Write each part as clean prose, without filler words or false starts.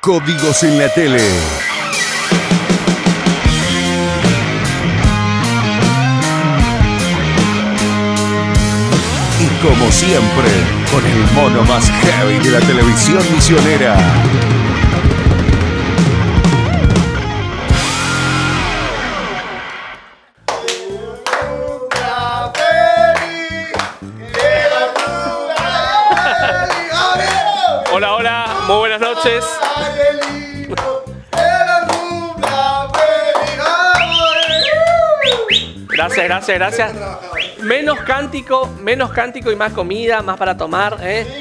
Códigos en la Tele. Y como siempre, con el mono más heavy de la televisión misionera. Hola, hola, muy buenas noches. Gracias. Menos cántico y más comida, más para tomar.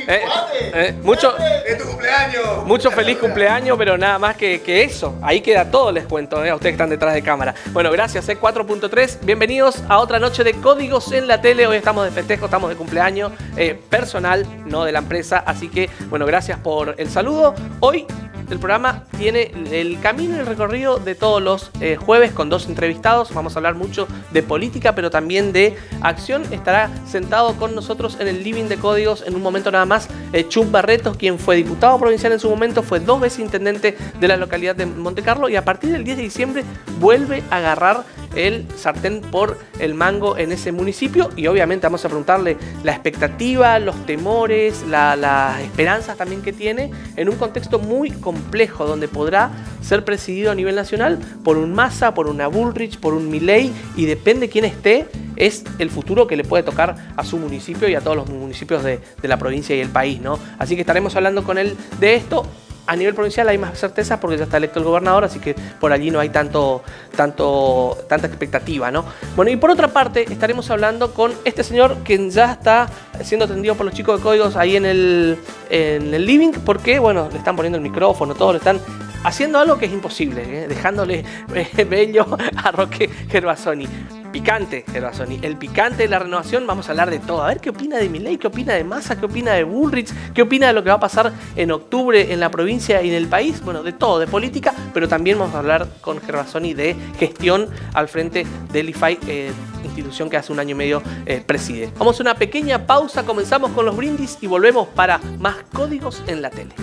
Mucho feliz cumpleaños, pero nada más que eso. Ahí queda todo, les cuento, a ustedes que están detrás de cámara. Bueno, gracias, 4.3. Bienvenidos a otra noche de Códigos en la Tele. Hoy estamos de festejo, estamos de cumpleaños personal, no de la empresa. Así que, bueno, gracias por el saludo. Hoy el programa tiene el camino y el recorrido de todos los jueves con 2 entrevistados. Vamos a hablar mucho de política, pero también de acción. Estará sentado con nosotros en el living de Códigos en un momento nada más Chum Barretos, quien fue diputado provincial en su momento, fue 2 veces intendente de la localidad de Montecarlo y a partir del 10 de diciembre vuelve a agarrar el sartén por el mango en ese municipio y obviamente vamos a preguntarle la expectativa, los temores, las esperanzas también que tiene en un contexto muy complejo donde podrá ser presidido a nivel nacional por un Massa, por una Bullrich, por un Milei y depende quién esté, es el futuro que le puede tocar a su municipio y a todos los municipios de la provincia y el país, ¿no? Así que estaremos hablando con él de esto. A nivel provincial hay más certezas porque ya está electo el gobernador, así que por allí no hay tanta expectativa, ¿no? Bueno, y por otra parte estaremos hablando con este señor que ya está siendo atendido por los chicos de Códigos ahí en el living, porque, bueno, le están poniendo el micrófono, todo, le están haciendo algo que es imposible, dejándole bello a Roque Gervasoni. Picante, Gervasoni, el picante de la renovación. Vamos a hablar de todo. A ver qué opina de Milei, qué opina de Massa, qué opina de Bullrich, qué opina de lo que va a pasar en octubre en la provincia y en el país. Bueno, de todo, de política, pero también vamos a hablar con Gervasoni de gestión al frente del IFAI, institución que hace 1 año y medio preside. Vamos a una pequeña pausa, comenzamos con los brindis y volvemos para más Códigos en la Tele.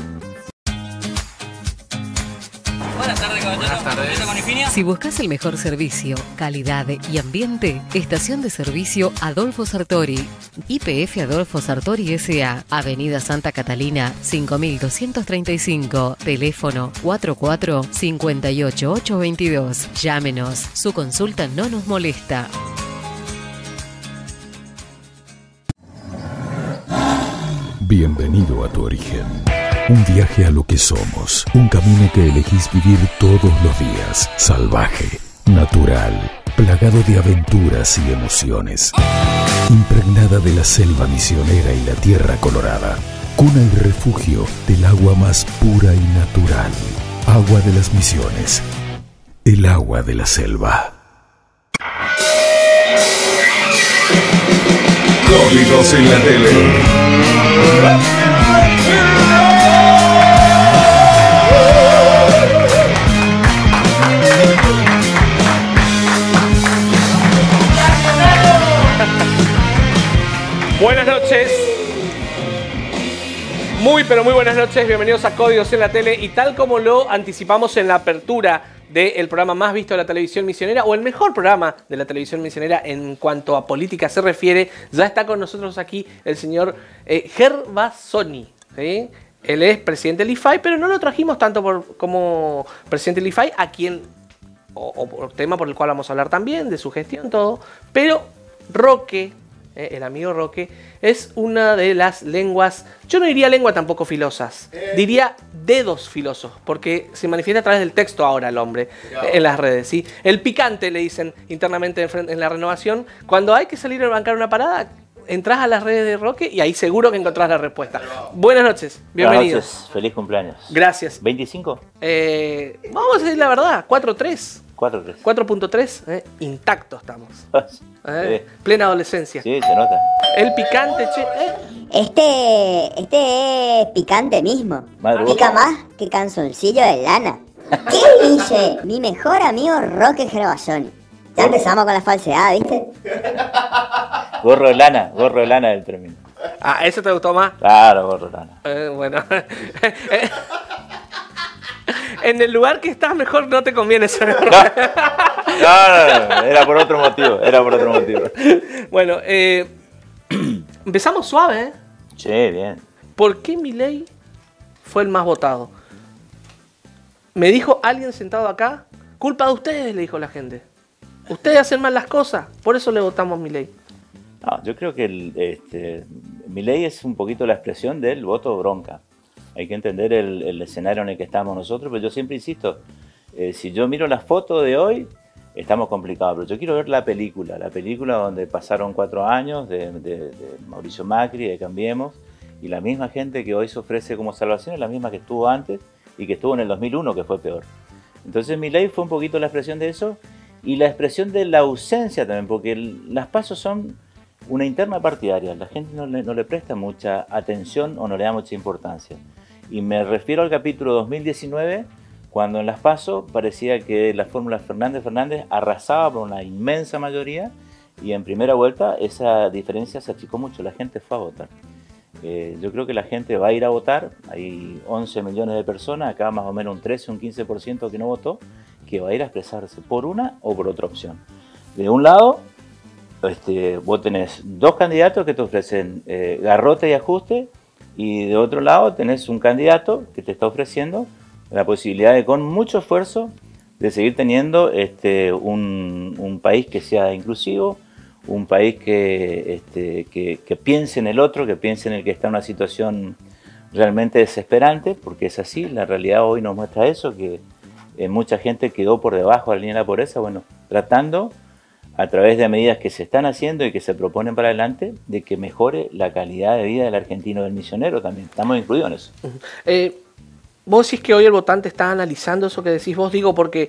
Buenas tardes, caballero. Si buscas el mejor servicio, calidad y ambiente, estación de servicio Adolfo Sartori. YPF Adolfo Sartori S.A. Avenida Santa Catalina, 5235. Teléfono 44-58822. Llámenos. Su consulta no nos molesta. Bienvenido a tu origen. Un viaje a lo que somos. Un camino que elegís vivir todos los días. Salvaje, natural, plagado de aventuras y emociones. Impregnada de la selva misionera y la tierra colorada. Cuna y refugio del agua más pura y natural. Agua de las Misiones. El agua de la selva. Códigos en la Tele. Buenas noches. Muy buenas noches. Bienvenidos a Códigos en la Tele. Y tal como lo anticipamos en la apertura del programa más visto de la televisión misionera, o el mejor programa de la televisión misionera en cuanto a política se refiere, ya está con nosotros aquí el señor Gervasoni, ¿sí? Él es presidente del IFAI, pero no lo trajimos tanto como presidente del IFAI, a quien, o tema por el cual vamos a hablar también, de su gestión, todo, pero Roque, el amigo Roque, es una de las lenguas, yo no diría lengua tampoco filosas, diría dedos filosos, porque se manifiesta a través del texto ahora el hombre en las redes, ¿sí? El picante, le dicen internamente en la renovación, cuando hay que salir a bancar una parada, entras a las redes de Roque y ahí seguro que encontrás la respuesta. Buenas noches, bienvenido. Buenas noches, feliz cumpleaños. Gracias. ¿25? Vamos a decir la verdad, 4.3. 4.3. 4.3, intacto estamos. Sí. Plena adolescencia. Sí, se nota. El picante, che. Este es picante mismo. Madre Pica boca. más que canzoncillo de lana. ¿Qué dice mi mejor amigo Roque Gervasoni? Ya empezamos con la falsedad, ¿viste? Gorro de lana del tremendo. Ah, ¿eso te gustó más? Claro, gorro de lana. Bueno. en el lugar que estás mejor no te conviene ser. No, era por otro motivo, Bueno, empezamos suave, ¿eh? Sí, bien. ¿Por qué Milei fue el más votado? Me dijo alguien sentado acá, culpa de ustedes, le dijo la gente. Ustedes hacen mal las cosas, por eso le votamos Milei. No, yo creo que Milei es un poquito la expresión del voto bronca. Hay que entender el escenario en el que estamos nosotros, pero yo siempre insisto, si yo miro las fotos de hoy, estamos complicados, pero yo quiero ver la película donde pasaron 4 años de Mauricio Macri, de Cambiemos, y la misma gente que hoy se ofrece como salvación es la misma que estuvo antes y que estuvo en el 2001, que fue peor. Entonces Milei fue un poquito la expresión de eso y la expresión de la ausencia también, porque las PASO son una interna partidaria, la gente no le presta mucha atención o no le da mucha importancia. Y me refiero al capítulo 2019, cuando en las PASO parecía que la fórmula Fernández arrasaba por una inmensa mayoría y en primera vuelta esa diferencia se achicó mucho, la gente fue a votar. Yo creo que la gente va a ir a votar, hay 11 millones de personas, acá más o menos un 13, un 15% que no votó, que va a ir a expresarse por una o por otra opción. De un lado, vos tenés 2 candidatos que te ofrecen garrote y ajuste, y de otro lado tenés un candidato que te está ofreciendo la posibilidad de, con mucho esfuerzo, de seguir teniendo un país que sea inclusivo, un país que piense en el otro, que piense en el que está en una situación realmente desesperante, porque es así, la realidad hoy nos muestra eso, que mucha gente quedó por debajo de la línea de la pobreza, bueno, tratando a través de medidas que se están haciendo y que se proponen para adelante, de que mejore la calidad de vida del argentino, del misionero también. Estamos incluidos en eso. Vos decís que hoy el votante está analizando eso que decís vos, digo, porque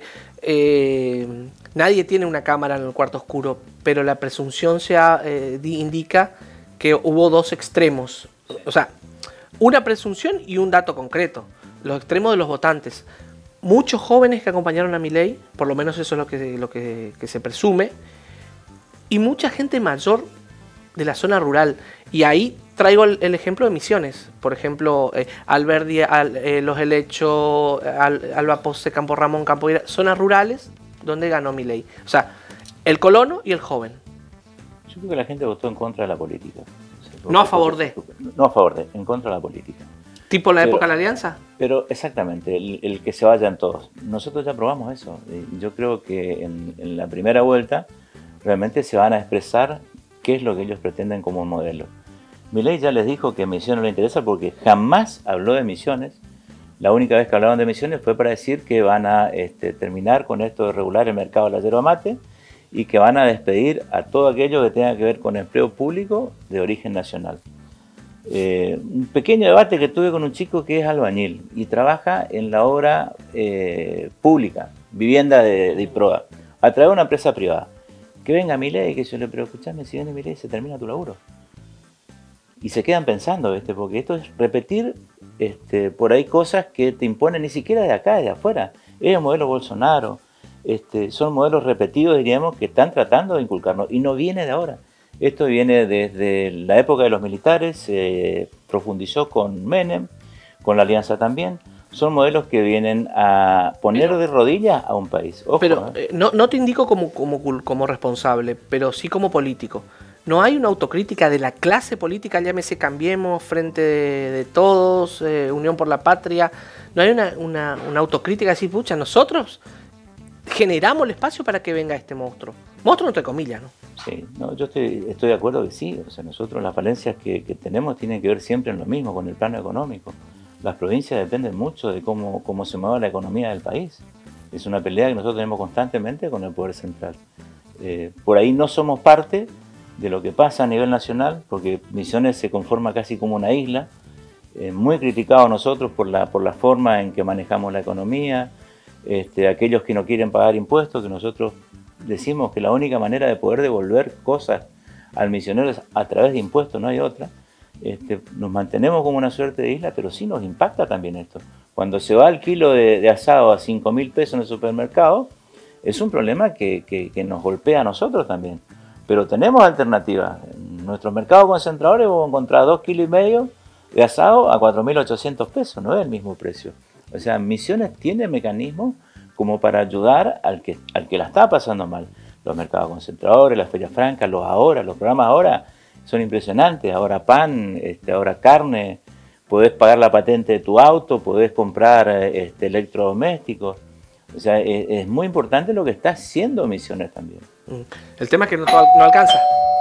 nadie tiene una cámara en el cuarto oscuro, pero la presunción indica que hubo 2 extremos. O sea, una presunción y un dato concreto. Los extremos de los votantes. Muchos jóvenes que acompañaron a Milei, por lo menos eso es lo que se presume, y mucha gente mayor de la zona rural. Y ahí traigo el ejemplo de Misiones. Por ejemplo, Alberdi, Los Helechos, Alba Pose, Campo Ramón, Campo Ira, zonas rurales donde ganó Milei. O sea, el colono y el joven. Yo creo que la gente votó en contra de la política. No a favor de. No a favor de, en contra de la política. ¿Tipo la época de la Alianza? Pero exactamente, el que se vayan todos. Nosotros ya probamos eso. Yo creo que en la primera vuelta realmente se van a expresar qué es lo que ellos pretenden como modelo. Milei ya les dijo que Misiones no le interesa porque jamás habló de Misiones. La única vez que hablaron de Misiones fue para decir que van a terminar con esto de regular el mercado de la yerba mate y que van a despedir a todo aquello que tenga que ver con empleo público de origen nacional. Un pequeño debate que tuve con un chico que es albañil y trabaja en la obra pública, vivienda de IPROA, a través de una empresa privada. Que venga Milei, que yo le pero escuchame, si viene Milei se termina tu laburo. Y se quedan pensando, porque esto es repetir por ahí cosas que te imponen ni siquiera de acá, de afuera. Es el modelo Bolsonaro, son modelos repetidos, diríamos, que están tratando de inculcarnos y no viene de ahora. Esto viene desde la época de los militares, se profundizó con Menem, con la Alianza también. Son modelos que vienen a poner de rodillas a un país. Ojo, pero no te indico como responsable, pero sí como político. ¿No hay una autocrítica de la clase política, llámese Cambiemos, Frente de Todos, Unión por la Patria? ¿No hay una autocrítica de decir, pucha, nosotros generamos el espacio para que venga este monstruo? Monstruo entre comillas, ¿no? Sí, no, yo estoy de acuerdo que sí. O sea, nosotros las falencias que tenemos tienen que ver siempre en lo mismo, con el plano económico. Las provincias dependen mucho de cómo se mueve la economía del país. Es una pelea que nosotros tenemos constantemente con el Poder Central. Por ahí no somos parte de lo que pasa a nivel nacional, porque Misiones se conforma casi como una isla, muy criticado nosotros por la forma en que manejamos la economía, aquellos que no quieren pagar impuestos, que nosotros decimos que la única manera de poder devolver cosas al misionero es a través de impuestos, no hay otra. Nos mantenemos como una suerte de isla, pero sí nos impacta también esto. Cuando se va el kilo de asado a 5.000 pesos en el supermercado, es un problema que nos golpea a nosotros también. Pero tenemos alternativas. En nuestros mercados concentradores vamos a encontrar 2,5 kilos de asado a 4.800 pesos, no es el mismo precio. O sea, Misiones tiene mecanismos como para ayudar al que la está pasando mal. Los mercados concentradores, las ferias francas, los programas ahora son impresionantes. Ahora pan, ahora carne, podés pagar la patente de tu auto, podés comprar electrodomésticos. O sea, es muy importante lo que está haciendo Misiones también. El tema es que no alcanza.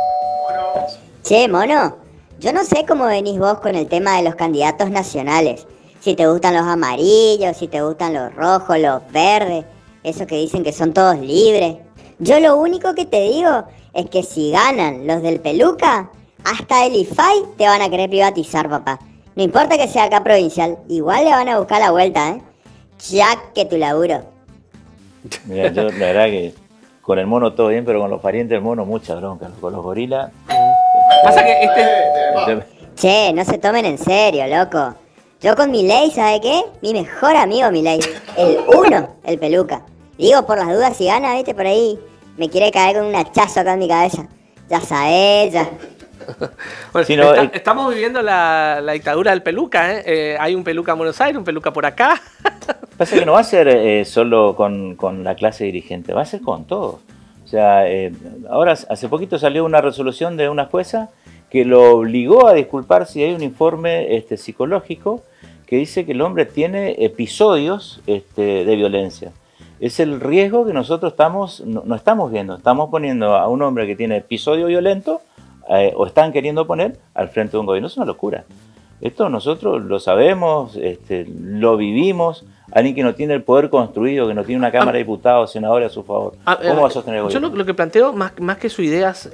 Che, mono, yo no sé cómo venís vos con el tema de los candidatos nacionales. Si te gustan los amarillos, si te gustan los rojos, los verdes, esos que dicen que son todos libres. Yo lo único que te digo es que si ganan los del Peluca, hasta el IFAI te van a querer privatizar, papá. No importa que sea acá provincial, igual le van a buscar la vuelta, ¿eh? Ya que tu laburo. Mira, yo la verdad que con el mono todo bien, pero con los parientes del mono mucha bronca. Con los gorilas... Pasa que Che, no se tomen en serio, loco. Yo con Milei, ¿sabe qué? Mi mejor amigo Milei. El uno, el Peluca. Digo, por las dudas, si gana, viste, por ahí me quiere caer con un hachazo acá en mi cabeza. Ya sabés, ya. Bueno, sí, no, estamos viviendo la dictadura del Peluca, ¿eh? Hay un Peluca en Buenos Aires, un Peluca por acá. Pasa que no va a ser solo con la clase dirigente, va a ser con todos. O sea, ahora hace poquito salió una resolución de una jueza que lo obligó a disculpar si hay un informe psicológico que dice que el hombre tiene episodios de violencia. Es el riesgo que nosotros no estamos viendo. Estamos poniendo a un hombre que tiene episodio violento o están queriendo poner al frente de un gobierno. Es una locura. Esto nosotros lo sabemos, lo vivimos. Alguien que no tiene el poder construido, que no tiene una Cámara de Diputados, senadores a su favor. ¿Cómo va a sostener el gobierno? Yo lo que planteo, más que sus ideas,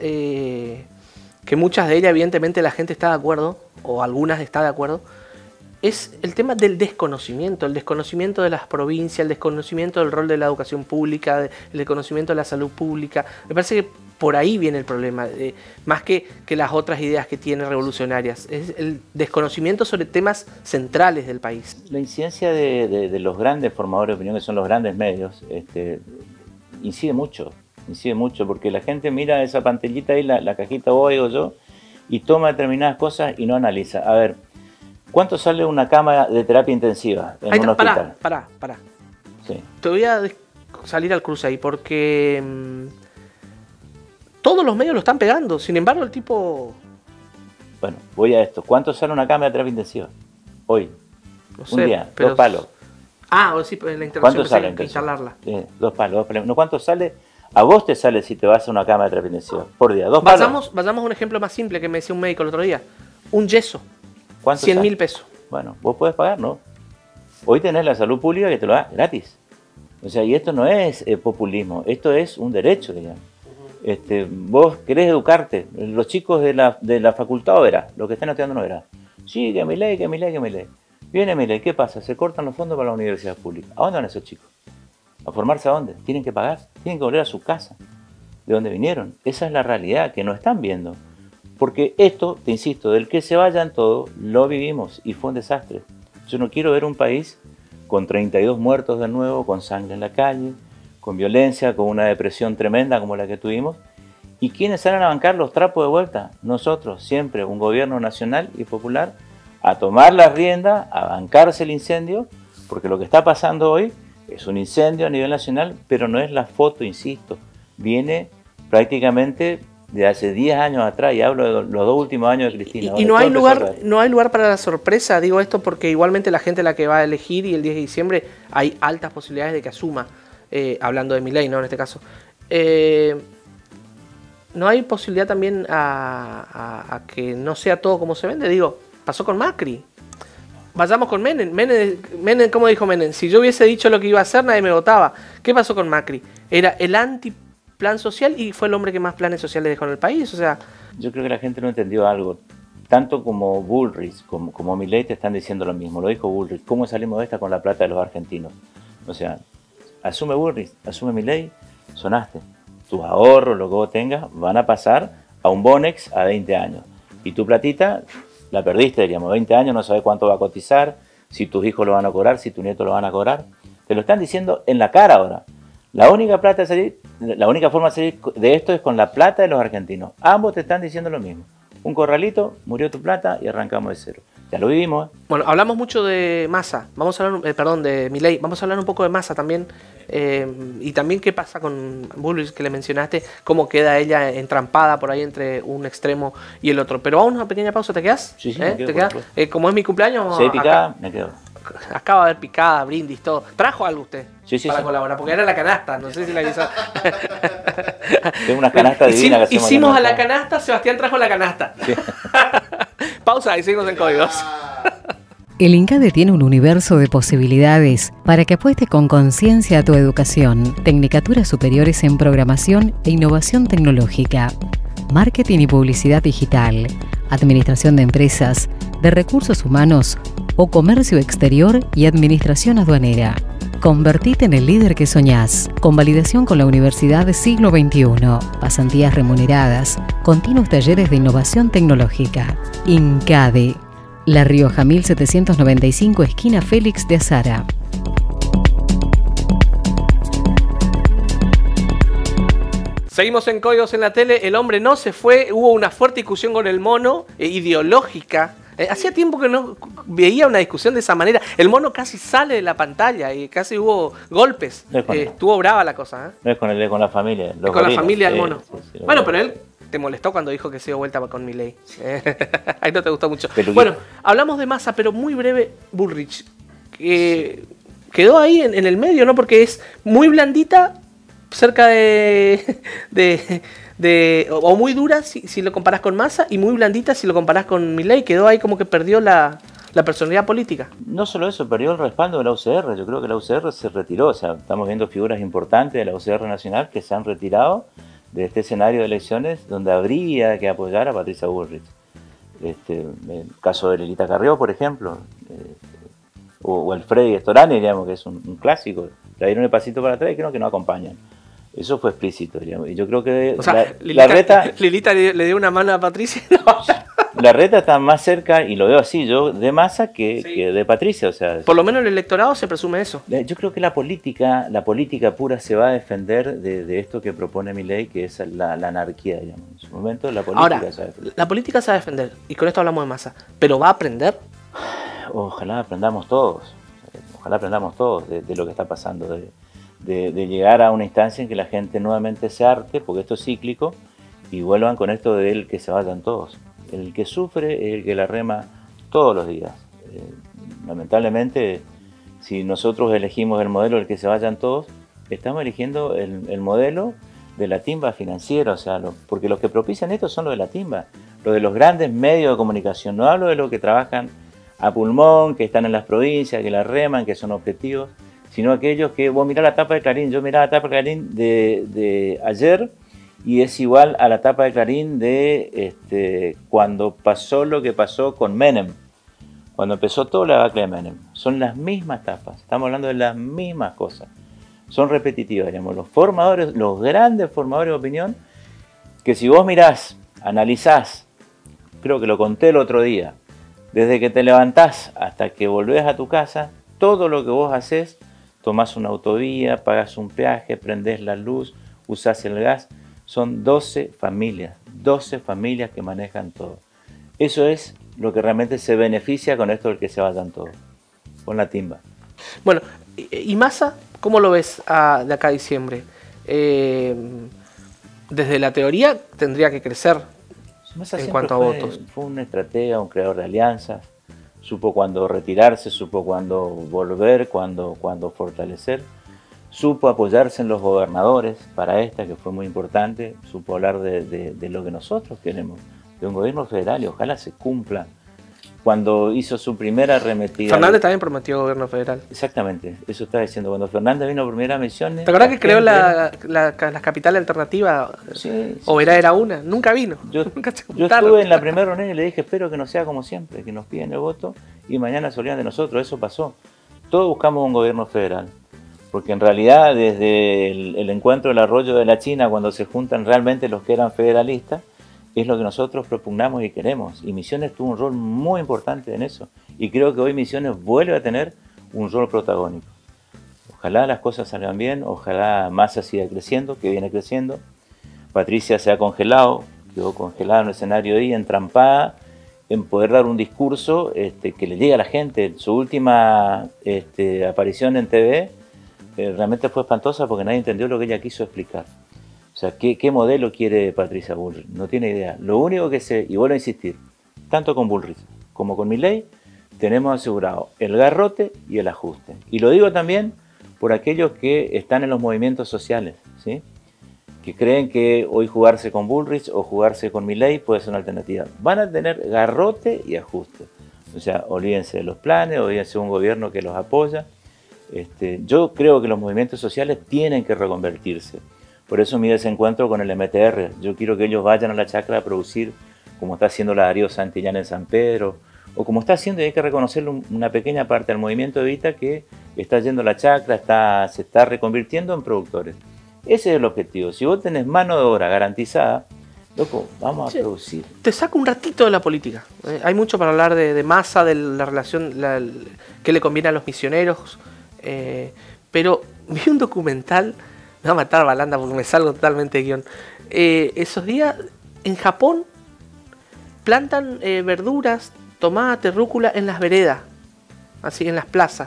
que muchas de ellas evidentemente la gente está de acuerdo, o algunas está de acuerdo, es el tema del desconocimiento, el desconocimiento de las provincias, el desconocimiento del rol de la educación pública, el desconocimiento de la salud pública. Me parece que por ahí viene el problema, más que las otras ideas que tiene revolucionarias. Es el desconocimiento sobre temas centrales del país. La incidencia de los grandes formadores de opinión, que son los grandes medios, incide mucho, porque la gente mira esa pantallita ahí, la cajita vos digo yo, y toma determinadas cosas y no analiza. A ver, ¿cuánto sale una cama de terapia intensiva en un hospital? Pará. Sí. Te voy a salir al cruce ahí, porque todos los medios lo están pegando. Sin embargo, el tipo... Bueno, voy a esto. ¿Cuánto sale una cama de terapia intensiva? Hoy. No sé, un día, pero... 2 palos. Ah, sí, la intervención. ¿Cuánto sale? Que instalarla. 2 palos. No, ¿cuánto sale? A vos te sale si te vas a una cama de terapia intensiva. Por día, 2 palos. Vayamos a un ejemplo más simple que me decía un médico el otro día. Un yeso. ¿Cuánto 100.000 pesos. Bueno, vos podés pagar, ¿no? Hoy tenés la salud pública que te lo da gratis. O sea, y esto no es populismo, esto es un derecho, digamos. Vos querés educarte, los chicos de la facultad o verás, los que están estudiando no verás. Sí, que Milei. Viene Milei, ¿qué pasa? Se cortan los fondos para la universidad pública. ¿A dónde van esos chicos? ¿A formarse a dónde? Tienen que pagar, tienen que volver a su casa, de donde vinieron. Esa es la realidad que no están viendo. Porque esto, te insisto, del que se vayan todos, lo vivimos y fue un desastre. Yo no quiero ver un país con 32 muertos de nuevo, con sangre en la calle, con violencia, con una depresión tremenda como la que tuvimos. ¿Y quiénes salen a bancar los trapos de vuelta? Nosotros, siempre, un gobierno nacional y popular, a tomar la rienda, a bancarse el incendio, porque lo que está pasando hoy es un incendio a nivel nacional, pero no es la foto, insisto, viene prácticamente de hace 10 años atrás, y hablo de los 2 últimos años de Cristina. Y no hay lugar para la sorpresa, digo esto porque igualmente la gente la que va a elegir y el 10 de diciembre hay altas posibilidades de que asuma, hablando de Milei, ¿no? En este caso. No hay posibilidad también a que no sea todo como se vende, digo, pasó con Macri. Vayamos con Menem. Menem, ¿cómo dijo Menem? Si yo hubiese dicho lo que iba a hacer, nadie me votaba. ¿Qué pasó con Macri? Era el antiplan social y fue el hombre que más planes sociales dejó en el país. O sea, yo creo que la gente no entendió algo. Tanto como Bullrich como Milei te están diciendo lo mismo. Lo dijo Bullrich. ¿Cómo salimos de esta con la plata de los argentinos? O sea, asume Bullrich, asume Milei, sonaste. Tus ahorros, lo que vos tengas, van a pasar a un Bonex a 20 años. Y tu platita la perdiste, diríamos, 20 años, no sabes cuánto va a cotizar, si tus hijos lo van a cobrar, si tus nietos lo van a cobrar. Te lo están diciendo en la cara ahora. La única forma de salir de esto es con la plata de los argentinos. Ambos te están diciendo lo mismo. Un corralito, murió tu plata y arrancamos de cero. Ya lo vivimos. Bueno, hablamos mucho de Massa, vamos a hablar, perdón, de Milei, vamos a hablar un poco de Massa también, y también qué pasa con Bullrich, que le mencionaste, cómo queda ella entrampada por ahí entre un extremo y el otro. Pero vamos a una pequeña pausa, ¿te quedas? Sí, ¿Te quedo, quedas? Como es mi cumpleaños, Sí, picada, me quedo. acaba de haber picada, brindis, todo. ¿Trajo algo usted? Sí, para colaborar, porque era la canasta, no sé si la hizo. Tengo una canasta divina que hicimos a la canasta, Sebastián trajo la canasta. Sí. Pausa y seguimos en Códigos. El INCADE tiene un universo de posibilidades para que apuestes con conciencia a tu educación. Tecnicaturas superiores en programación e innovación tecnológica, marketing y publicidad digital, administración de empresas, de recursos humanos o comercio exterior y administración aduanera. Convertite en el líder que soñás. Convalidación con la Universidad del Siglo XXI. Pasantías remuneradas. Continuos talleres de innovación tecnológica. INCADE. La Rioja 1795, esquina Félix de Azara. Seguimos en Códigos en la Tele. El hombre no se fue. Hubo una fuerte discusión con el mono, ideológica. Hacía tiempo que no veía una discusión de esa manera. El mono casi sale de la pantalla y casi hubo golpes. Estuvo brava la cosa. No es con él, es con la familia. Con gorilas. La familia del mono. Sí, bueno, pero él te molestó cuando dijo que se dio vuelta con Milei. Ahí no te gustó mucho. Bueno, hablamos de Massa, pero muy breve, Bullrich. Quedó ahí en el medio, ¿no? Porque es muy blandita, cerca o muy dura si lo comparás con Massa, y muy blandita si lo comparás con Milei. Quedó ahí como que perdió la personalidad política. No solo eso, perdió el respaldo de la UCR. Yo creo que la UCR se retiró. O sea, estamos viendo figuras importantes de la UCR nacional que se han retirado de este escenario de elecciones donde habría que apoyar a Patricia Bullrich. El caso de Lelita Carrió, por ejemplo, o el Freddy Storani, digamos, que es un clásico. Le dieron el pasito para atrás y creo que no acompañan. Eso fue explícito, digamos. Y yo creo que o sea, Lilita le dio una mano a Patricia. No. La reta está más cerca, y lo veo así yo, de Massa que de Patricia. O sea, por lo menos el electorado se presume eso. Yo creo que la política pura se va a defender de esto que propone Milei, que es la anarquía, digamos. En su momento la política ahora, se va a defender. La política se va a defender, y con esto hablamos de Massa, pero ¿va a aprender? Ojalá aprendamos todos. Ojalá aprendamos todos de lo que está pasando, de llegar a una instancia en que la gente nuevamente se harte, porque esto es cíclico, y vuelvan con esto de el que se vayan todos. El que sufre es el que la rema todos los días. Lamentablemente, si nosotros elegimos el modelo del que se vayan todos, estamos eligiendo el modelo de la timba financiera, o sea, porque los que propician esto son los de la timba, los de los grandes medios de comunicación. No hablo de los que trabajan a pulmón, que están en las provincias, que la reman, que son objetivos, sino aquellos que, vos mirá la tapa de Clarín, yo mirá la tapa de Clarín de ayer, y es igual a la tapa de Clarín de cuando pasó lo que pasó con Menem, cuando empezó toda la debacle de Menem. Son las mismas tapas, estamos hablando de las mismas cosas, son repetitivas, digamos, los formadores, los grandes formadores de opinión, que si vos mirás, analizás, creo que lo conté el otro día, desde que te levantás hasta que volvés a tu casa, todo lo que vos haces, tomás una autovía, pagás un peaje, prendés la luz, usás el gas, son 12 familias que manejan todo. Eso es lo que realmente se beneficia con esto del que se vayan todos, con la timba. Bueno, ¿y Massa cómo lo ves de acá a diciembre? Desde la teoría tendría que crecer en cuanto a votos. Fue un estratega, un creador de alianzas, supo cuándo retirarse, supo cuándo volver, cuándo fortalecer. Supo apoyarse en los gobernadores para que fue muy importante. Supo hablar de lo que nosotros queremos, de un gobierno federal, y ojalá se cumpla. Cuando hizo su primera arremetida... Fernández también prometió gobierno federal. Exactamente, eso estaba diciendo. Cuando Fernández vino por primera misión... ¿Te acuerdas que creó la capital alternativa? Sí, ¿O era una? Nunca vino. Yo estuve en la primera reunión y le dije, espero que no sea como siempre, que nos piden el voto y mañana se olvidan de nosotros. Eso pasó. Todos buscamos un gobierno federal. Porque en realidad desde el encuentro del Arroyo de la China, cuando se juntan realmente los que eran federalistas, es lo que nosotros propugnamos y queremos. Y Misiones tuvo un rol muy importante en eso. Y creo que hoy Misiones vuelve a tener un rol protagónico. Ojalá las cosas salgan bien, ojalá Massa siga creciendo, que viene creciendo. Patricia se ha congelado, quedó congelada en el escenario ahí, entrampada en poder dar un discurso que le llegue a la gente. Su última aparición en TV realmente fue espantosa porque nadie entendió lo que ella quiso explicar. O sea, ¿qué modelo quiere Patricia Bullrich? No tiene idea. Lo único que sé, y vuelvo a insistir, tanto con Bullrich como con Milei, tenemos asegurado el garrote y el ajuste. Y lo digo también por aquellos que están en los movimientos sociales, ¿sí? Que creen que hoy jugarse con Bullrich o jugarse con Milei puede ser una alternativa. Van a tener garrote y ajuste. O sea, olvídense de los planes, olvídense de un gobierno que los apoya. Yo creo que los movimientos sociales tienen que reconvertirse. Por eso mi desencuentro con el MTR. Yo quiero que ellos vayan a la chacra a producir, como está haciendo la Darío Santillán en San Pedro, o como está haciendo, y hay que reconocerlo, una pequeña parte del movimiento Evita que está yendo a la chacra, se está reconvirtiendo en productores. Ese es el objetivo. Si vos tenés mano de obra garantizada, loco, vamos a producir. Te saco un ratito de la política. Hay mucho para hablar de Massa, de la relación que le conviene a los misioneros. Pero vi un documental, me va a matar Balanda porque me salgo totalmente de guión. Esos días en Japón plantan verduras, tomate, rúcula en las veredas, así en las plazas.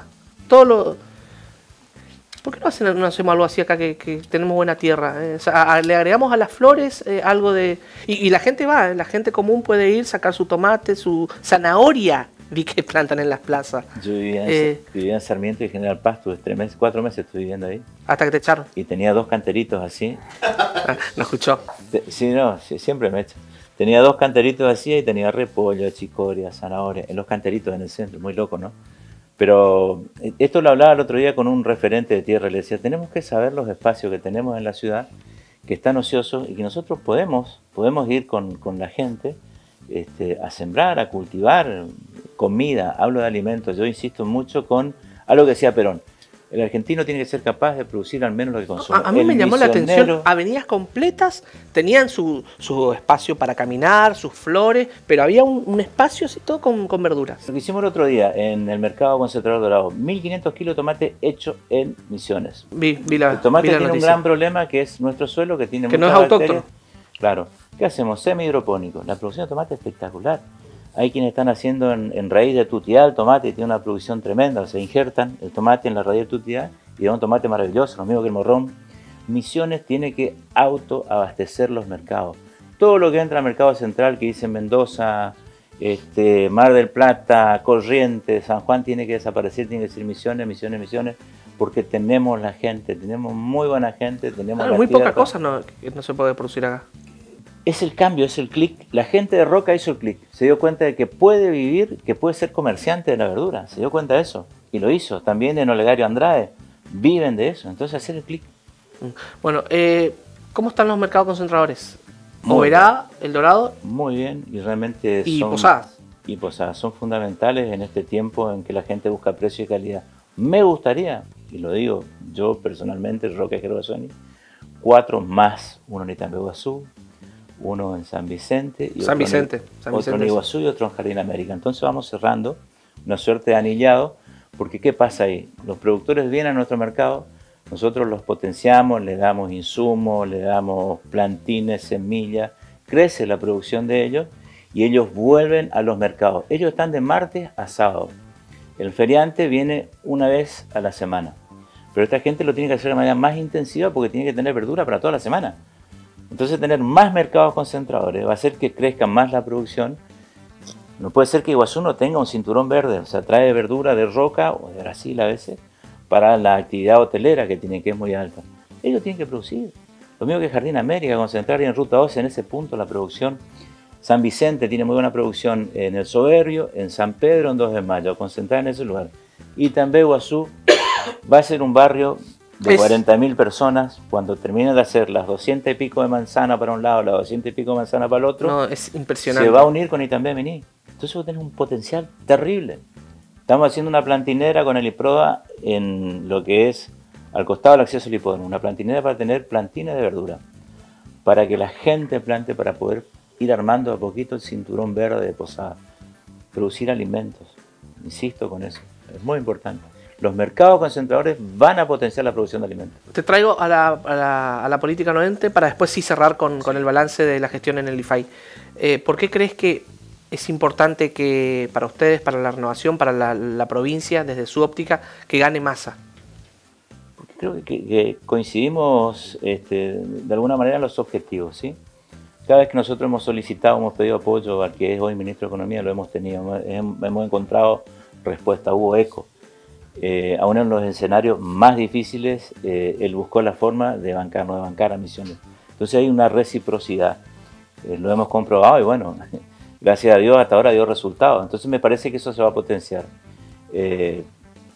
¿Por qué no hacemos algo así acá que tenemos buena tierra? O sea, le agregamos a las flores algo de... Y la gente va, la gente común puede ir, sacar su tomate, su zanahoria, vi que plantan en las plazas. Yo vivía en Sarmiento y General Paz, tuve 4 meses estuve viviendo ahí. Hasta que te echaron. Y tenía 2 canteritos así. No escuchó. Sí, siempre me echan. Tenía 2 canteritos así y tenía repollo, chicoria, zanahoria, en los canteritos en el centro, muy loco, ¿no? Pero esto lo hablaba el otro día con un referente de tierra, le decía, tenemos que saber los espacios que tenemos en la ciudad, que están ociosos y que nosotros podemos ir con la gente a sembrar, a cultivar comida, hablo de alimentos. Yo insisto mucho con algo que decía Perón, el argentino tiene que ser capaz de producir al menos lo que consume. A mí me llamó la atención, avenidas completas tenían su espacio para caminar, sus flores, pero había un espacio así todo con verduras. Lo que hicimos el otro día en el mercado concentrador Dorado, 1500 kilos de tomate hecho en Misiones. El tomate tiene un gran problema que es nuestro suelo que tiene que no es autóctono. Claro. ¿Qué hacemos? Semi-hidropónico. La producción de tomate es espectacular. Hay quienes están haciendo en raíz de tutiá el tomate y tiene una producción tremenda. O sea, injertan el tomate en la raíz de tutiá y da un tomate maravilloso, lo mismo que el morrón. Misiones tiene que autoabastecer los mercados. Todo lo que entra al mercado central, que dice Mendoza, Mar del Plata, Corrientes, San Juan, tiene que desaparecer, tiene que decir Misiones, porque tenemos la gente, tenemos muy buena gente, tenemos muy poca cosa no se puede producir acá. Es el cambio, es el clic. La gente de Roca hizo el clic. Se dio cuenta de que puede vivir, que puede ser comerciante de la verdura. Se dio cuenta de eso y lo hizo. También en Olegario Andrade viven de eso. Entonces hacer el clic. Bueno, ¿cómo están los mercados concentradores? Oberá, El Dorado. Muy bien y realmente Posadas. Y Posadas son fundamentales en este tiempo en que la gente busca precio y calidad. Me gustaría, y lo digo yo personalmente, Roca y Gervasoni, 4 más. Uno en Itaimbe-Guazú, uno en San Vicente y otro en Iguazú y otro en Jardín América. Entonces vamos cerrando una suerte de anillado, porque ¿qué pasa ahí? Los productores vienen a nuestro mercado, nosotros los potenciamos, les damos insumos, les damos plantines, semillas, crece la producción de ellos y ellos vuelven a los mercados. Ellos están de martes a sábado. El feriante viene una vez a la semana, pero esta gente lo tiene que hacer de manera más intensiva porque tiene que tener verdura para toda la semana. Entonces tener más mercados concentradores va a hacer que crezca más la producción. No puede ser que Iguazú no tenga un cinturón verde, o sea, trae verdura de Roca o de Brasil a veces para la actividad hotelera que es muy alta. Ellos tienen que producir. Lo mismo que Jardín América, concentrar en Ruta 12 en ese punto la producción. San Vicente tiene muy buena producción en El Soberbio, en San Pedro, en 2 de Mayo, concentrar en ese lugar. Y también Iguazú va a ser un barrio de 40.000 personas, cuando terminen de hacer las 200 y pico de manzana para un lado, las 200 y pico de manzana para el otro, no, es impresionante. Se va a unir con Itambé Mení. Entonces vos tenés un potencial terrible. Estamos haciendo una plantinera con el IPROA en lo que es al costado del acceso al hipódromo, una plantinera para tener plantines de verdura, para que la gente plante, para poder ir armando a poquito el cinturón verde de Posada, producir alimentos. Insisto con eso, es muy importante. Los mercados concentradores van a potenciar la producción de alimentos. Te traigo a la política nuevamente para después sí cerrar con el balance de la gestión en el IFAI. ¿Por qué crees que es importante que para ustedes, para la renovación, para la provincia, desde su óptica, que gane Massa? Creo que coincidimos de alguna manera en los objetivos, ¿sí? Cada vez que nosotros hemos solicitado, hemos pedido apoyo al que es hoy ministro de Economía, lo hemos tenido, hemos encontrado respuesta, hubo eco. Aún en los escenarios más difíciles, él buscó la forma de bancar a Misiones. Entonces hay una reciprocidad, lo hemos comprobado y bueno, gracias a Dios hasta ahora dio resultados. Entonces me parece que eso se va a potenciar. De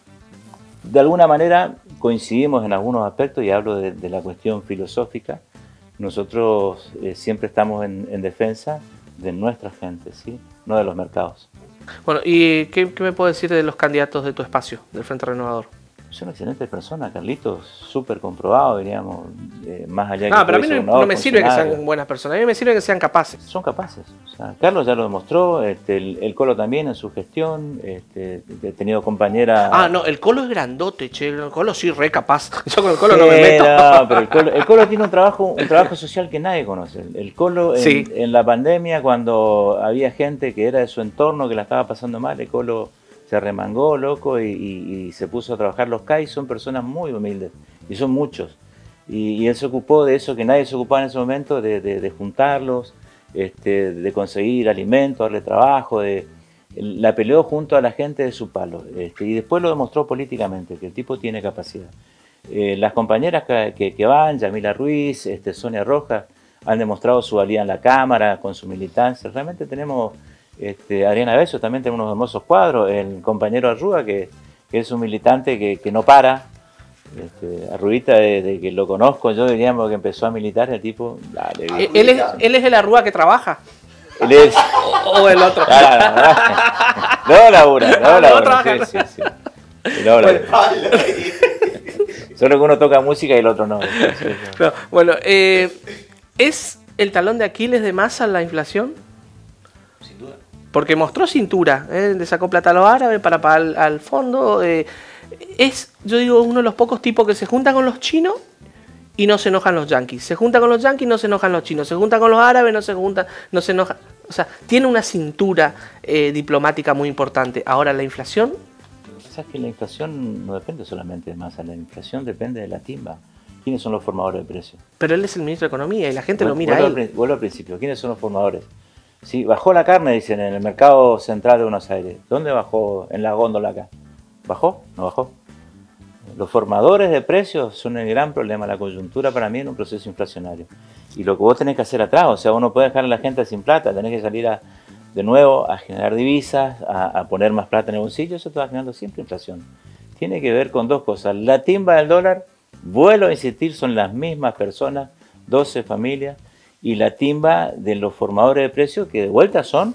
alguna manera coincidimos en algunos aspectos y hablo de la cuestión filosófica. Nosotros siempre estamos en defensa de nuestra gente, ¿sí? No de los mercados. Bueno, ¿y qué me puedo decir de los candidatos de tu espacio, del Frente Renovador? Es una excelente persona, Carlitos, súper comprobado, diríamos, más allá de pero a mí no me sirve que sean buenas personas, a mí me sirve que sean capaces. Son capaces. O sea, Carlos ya lo demostró, el Colo también en su gestión, he tenido compañera... No, el Colo es grandote, che, el Colo sí re capaz. Yo con el Colo no me meto. No, pero el Colo tiene un trabajo social que nadie conoce. El Colo sí. En la pandemia, cuando había gente que era de su entorno que la estaba pasando mal, el Colo se arremangó, loco, y se puso a trabajar. Los CAI son personas muy humildes, y son muchos. Y él se ocupó de eso que nadie se ocupaba en ese momento, de juntarlos, de conseguir alimento, darle trabajo, la peleó junto a la gente de su palo. Y después lo demostró políticamente, que el tipo tiene capacidad. Las compañeras que van, Yamila Ruiz, Sonia Rojas, han demostrado su valía en la Cámara, con su militancia. Realmente tenemos... Adriana Beso, también tenemos unos hermosos cuadros, el compañero Arrúa, que es un militante que no para. Arruita, desde que lo conozco, yo diríamos que empezó a militar, el tipo... Dale, ¿Él es el Arrúa que trabaja? Él es... ¿O el otro? No labura. Sí. No labura. Solo que uno toca música y el otro no. No, bueno, ¿es el talón de Aquiles de Massa la inflación? Sin duda. Porque mostró cintura, le sacó plata a los árabes para pagar al fondo. Es, yo digo, uno de los pocos tipos que se juntan con los chinos y no se enojan los yanquis. Se junta con los yanquis y no se enojan los chinos. Se junta con los árabes, no se enoja. O sea, tiene una cintura diplomática muy importante. Ahora, la inflación... Lo que pasa es que la inflación no depende solamente de Massa, la inflación depende de la timba. ¿Quiénes son los formadores de precios? Pero él es el ministro de Economía y la gente lo mira a él. Vuelvo al principio. ¿Quiénes son los formadores? Sí, bajó la carne, dicen, en el mercado central de Buenos Aires. ¿Dónde bajó? En la góndola acá. ¿Bajó? No bajó. Los formadores de precios son el gran problema, la coyuntura para mí en un proceso inflacionario. Y lo que vos tenés que hacer atrás, o sea, vos no podés dejar a la gente sin plata, tenés que salir de nuevo a generar divisas, a poner más plata en el bolsillo, eso te va generando siempre inflación. Tiene que ver con dos cosas. La timba del dólar, vuelvo a insistir, son las mismas personas, 12 familias, y la timba de los formadores de precios, que de vuelta son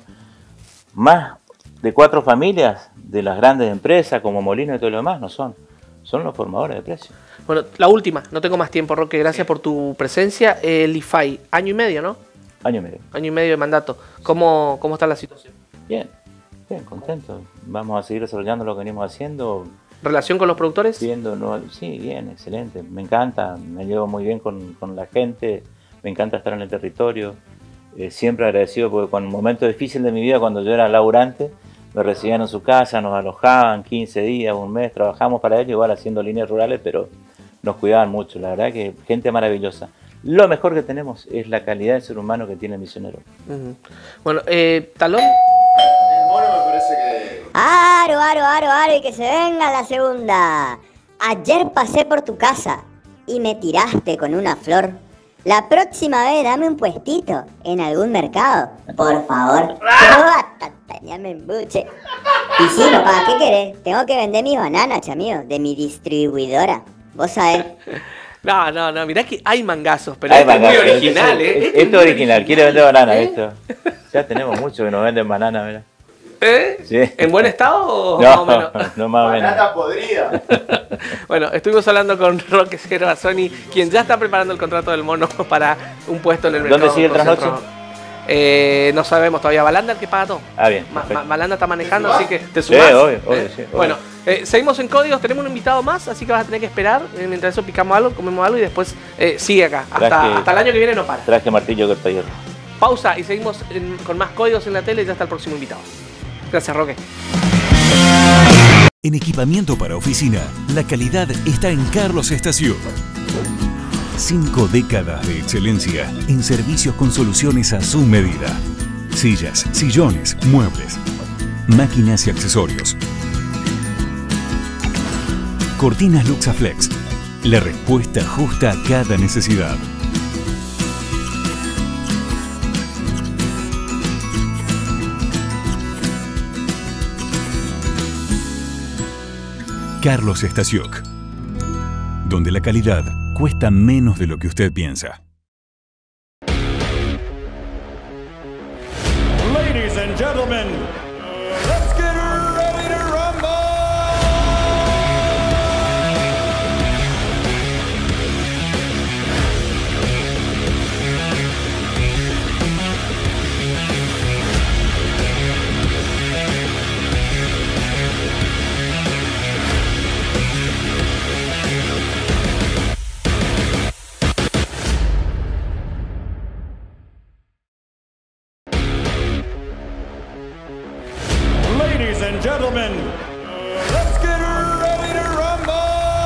más de 4 familias de las grandes empresas como Molino y todo lo demás, no son los formadores de precios. Bueno, la última, no tengo más tiempo, Roque, gracias por tu presencia. El IFAI, año y medio, ¿no? Año y medio. Año y medio de mandato. ¿Cómo está la situación? Bien, contento. Vamos a seguir desarrollando lo que venimos haciendo. ¿Relación con los productores? Sí, bien, excelente. Me encanta, me llevo muy bien con la gente. Me encanta estar en el territorio, siempre agradecido porque con un momento difícil de mi vida, cuando yo era laburante, me recibían en su casa, nos alojaban 15 días, un mes, trabajamos para ellos, igual haciendo líneas rurales, pero nos cuidaban mucho, la verdad que gente maravillosa. Lo mejor que tenemos es la calidad de ser humano que tiene el misionero. Bueno, Talón. El mono me parece que... Aro, y que se venga la segunda. Ayer pasé por tu casa y me tiraste con una flor. La próxima vez dame un puestito en algún mercado, por favor. Ya me embuche. Y sí, papá, ¿qué querés? Tengo que vender mis bananas, chamío, de mi distribuidora. Vos sabés. No, mirá que hay mangazos, pero este es muy original, Esto es original, quiere vender banana, esto. Ya tenemos muchos que nos venden banana, ¿verdad? Sí. ¿En buen estado o no, más o menos? No, más o menos. Banana podrida. Bueno, estuvimos hablando con Roque Gervasoni, quien ya está preparando el contrato del mono para un puesto en el mercado. ¿Dónde sigue el trasnoche? No sabemos todavía. Balanda el que paga todo. Bien. Balanda está manejando, así que te sumás. Sí, obvio, sí, Bueno, seguimos en Códigos, tenemos un invitado más, así que vas a tener que esperar. Mientras eso picamos algo, comemos algo y después sigue acá. Hasta el año que viene no para. Traje martillo que el hierro. Pausa y seguimos con más Códigos en la Tele. Ya está el próximo invitado. Gracias, Roque. En equipamiento para oficina, la calidad está en Carlos Estación. 5 décadas de excelencia en servicios con soluciones a su medida. Sillas, sillones, muebles, máquinas y accesorios. Cortinas Luxaflex. La respuesta justa a cada necesidad. Carlos Stasiuk, donde la calidad cuesta menos de lo que usted piensa. Ladies and gentlemen, let's get ready to rumble! Ladies and gentlemen, let's get ready to rumble!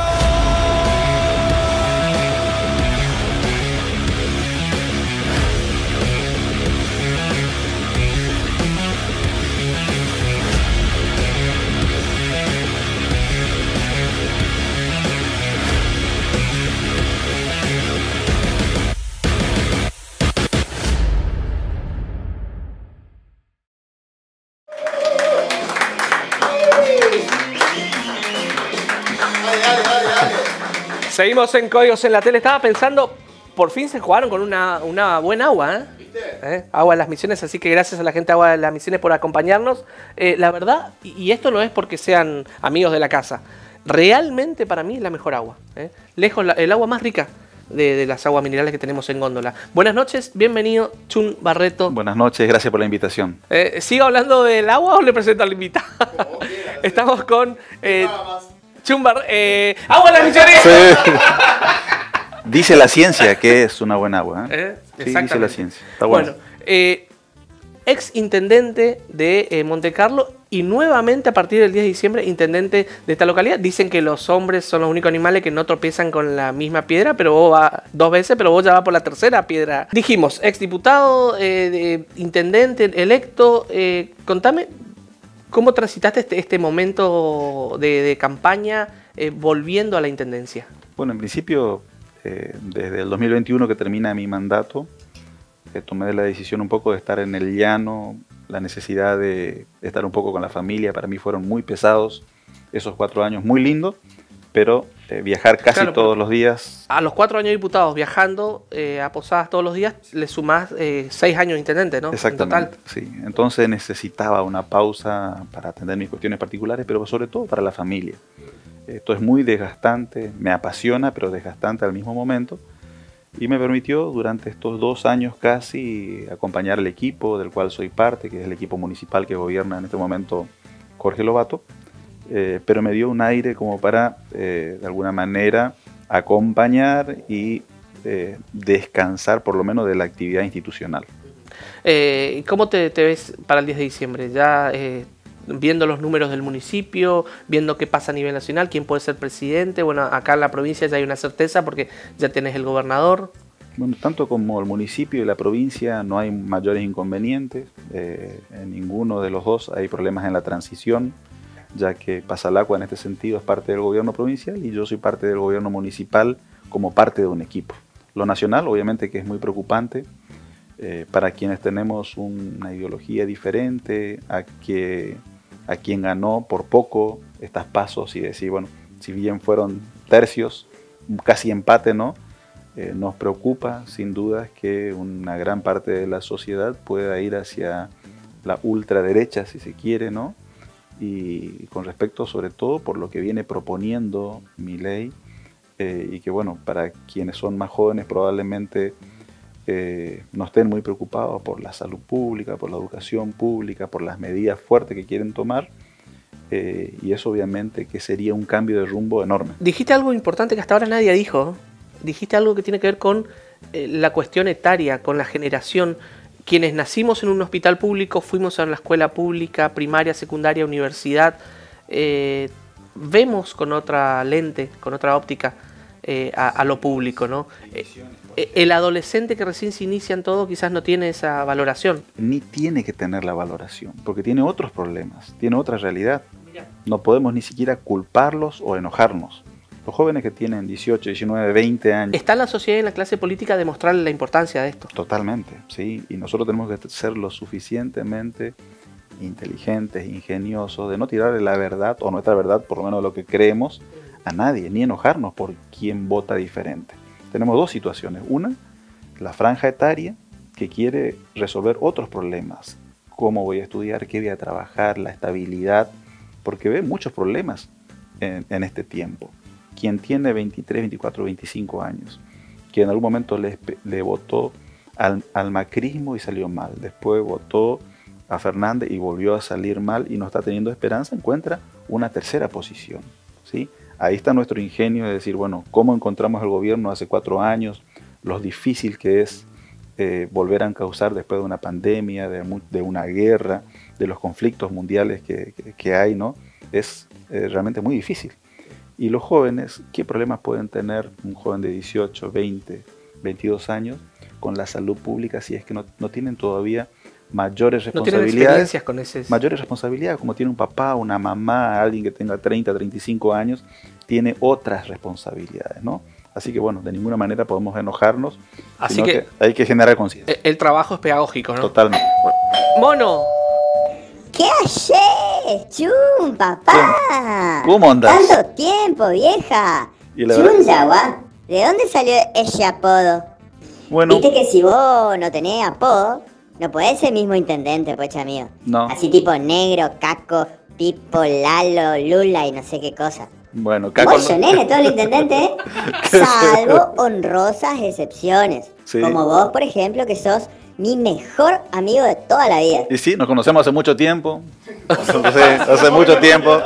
Seguimos en Códigos en la Tele. Estaba pensando, por fin se jugaron con una buena agua, ¿eh? ¿Eh? Agua de las Misiones, así que gracias a la gente de Agua de las Misiones por acompañarnos. La verdad, y esto no es porque sean amigos de la casa, realmente para mí es la mejor agua, ¿eh? Lejos el agua más rica de las aguas minerales que tenemos en Góndola. Buenas noches, bienvenido Chun Barreto. Buenas noches, gracias por la invitación. ¿Sigo hablando del agua o le presento al invitado? Estamos con Chun Barreto. ¡Agua de las Misiones! Sí. Dice la ciencia que es una buena agua, ¿eh? Sí, dice la ciencia. Está bueno. Ex intendente de Monte Carlo y nuevamente a partir del 10 de diciembre intendente de esta localidad. Dicen que los hombres son los únicos animales que no tropiezan con la misma piedra, pero vos vas 2 veces, pero vos ya vas por la tercera piedra. Dijimos, ex diputado, intendente electo. Contame, ¿cómo transitaste este momento de campaña volviendo a la intendencia? Bueno, en principio, desde el 2021 que termina mi mandato, tomé la decisión un poco de estar en el llano, la necesidad de estar un poco con la familia. Para mí fueron muy pesados esos 4 años, muy lindos, pero viajar casi todos los días. A los 4 años diputados viajando a Posadas todos los días, le sumás 6 años de intendente, ¿no? Exactamente, en total. Sí. Entonces necesitaba una pausa para atender mis cuestiones particulares, pero sobre todo para la familia. Esto es muy desgastante, me apasiona, pero desgastante al mismo momento. Y me permitió durante estos 2 años casi acompañar al equipo del cual soy parte, que es el equipo municipal que gobierna en este momento Jorge Lobato, pero me dio un aire como para, de alguna manera, acompañar y descansar por lo menos de la actividad institucional. ¿Cómo te ves para el 10 de diciembre? Ya viendo los números del municipio, viendo qué pasa a nivel nacional, quién puede ser presidente. Bueno, acá en la provincia ya hay una certeza porque ya tenés el gobernador. Bueno, tanto como el municipio y la provincia no hay mayores inconvenientes. En ninguno de los dos hay problemas en la transición, ya que Pasalacua en este sentido es parte del gobierno provincial y yo soy parte del gobierno municipal como parte de un equipo. Lo nacional obviamente que es muy preocupante para quienes tenemos una ideología diferente, a quien ganó por poco estas pasos y decir, bueno, si bien fueron tercios, casi empate, ¿no? Nos preocupa sin duda que una gran parte de la sociedad pueda ir hacia la ultraderecha, si se quiere, ¿no? Y con respecto sobre todo por lo que viene proponiendo Milei, y que bueno, para quienes son más jóvenes probablemente no estén muy preocupados por la salud pública, por la educación pública, por las medidas fuertes que quieren tomar, y eso obviamente que sería un cambio de rumbo enorme. Dijiste algo importante que hasta ahora nadie dijo. Dijiste algo que tiene que ver con la cuestión etaria, con la generación. quienes nacimos en un hospital público, fuimos a la escuela pública, primaria, secundaria, universidad, vemos con otra lente, con otra óptica a lo público, ¿no? El adolescente que recién se inicia en todo quizás no tiene esa valoración. Ni tiene que tener la valoración, porque tiene otros problemas, tiene otra realidad. No podemos ni siquiera culparlos o enojarnos. Los jóvenes que tienen 18, 19, 20 años... Está en la sociedad y en la clase política demostrarle la importancia de esto. Totalmente, sí. Y nosotros tenemos que ser lo suficientemente inteligentes, ingeniosos, de no tirarle la verdad, o nuestra verdad, por lo menos lo que creemos, a nadie, ni enojarnos por quien vota diferente. Tenemos dos situaciones. Una, la franja etaria, que quiere resolver otros problemas. Cómo voy a estudiar, qué voy a trabajar, la estabilidad, porque ve muchos problemas en este tiempo. Quien tiene 23, 24, 25 años, que en algún momento le votó al macrismo y salió mal, después votó a Fernández y volvió a salir mal y no está teniendo esperanza, encuentra una tercera posición, ¿sí? Ahí está nuestro ingenio de decir, bueno, ¿cómo encontramos el gobierno hace 4 años? Lo difícil que es volver a encauzar después de una pandemia, de una guerra, de los conflictos mundiales que hay, ¿no? Es realmente muy difícil. Y los jóvenes, ¿qué problemas pueden tener un joven de 18, 20, 22 años con la salud pública si es que no tienen todavía mayores responsabilidades? No tienen experiencias con ese... Mayores responsabilidades, como tiene un papá, una mamá, alguien que tenga 30, 35 años, tiene otras responsabilidades, ¿no? Así que bueno, de ninguna manera podemos enojarnos, sino que hay que generar conciencia. El trabajo es pedagógico, ¿no? Totalmente. Mono. ¿Qué haces, Chun, papá? ¿Cómo andas? Tanto tiempo, vieja. Y la Chun verdad- Yaguá, ¿de dónde salió ese apodo? Bueno, Viste que si vos no tenés apodo, no podés ser mismo intendente, pocha mío. No. Así tipo negro, caco, pipo, lalo, lula y no sé qué cosa. bueno, Caco, Vos, nene, todo el intendente, ¿eh? Qué Salvo honrosas excepciones. Sí. Como vos, por ejemplo, que sos mi mejor amigo de toda la vida. y sí, nos conocemos hace mucho tiempo. Hace mucho tiempo.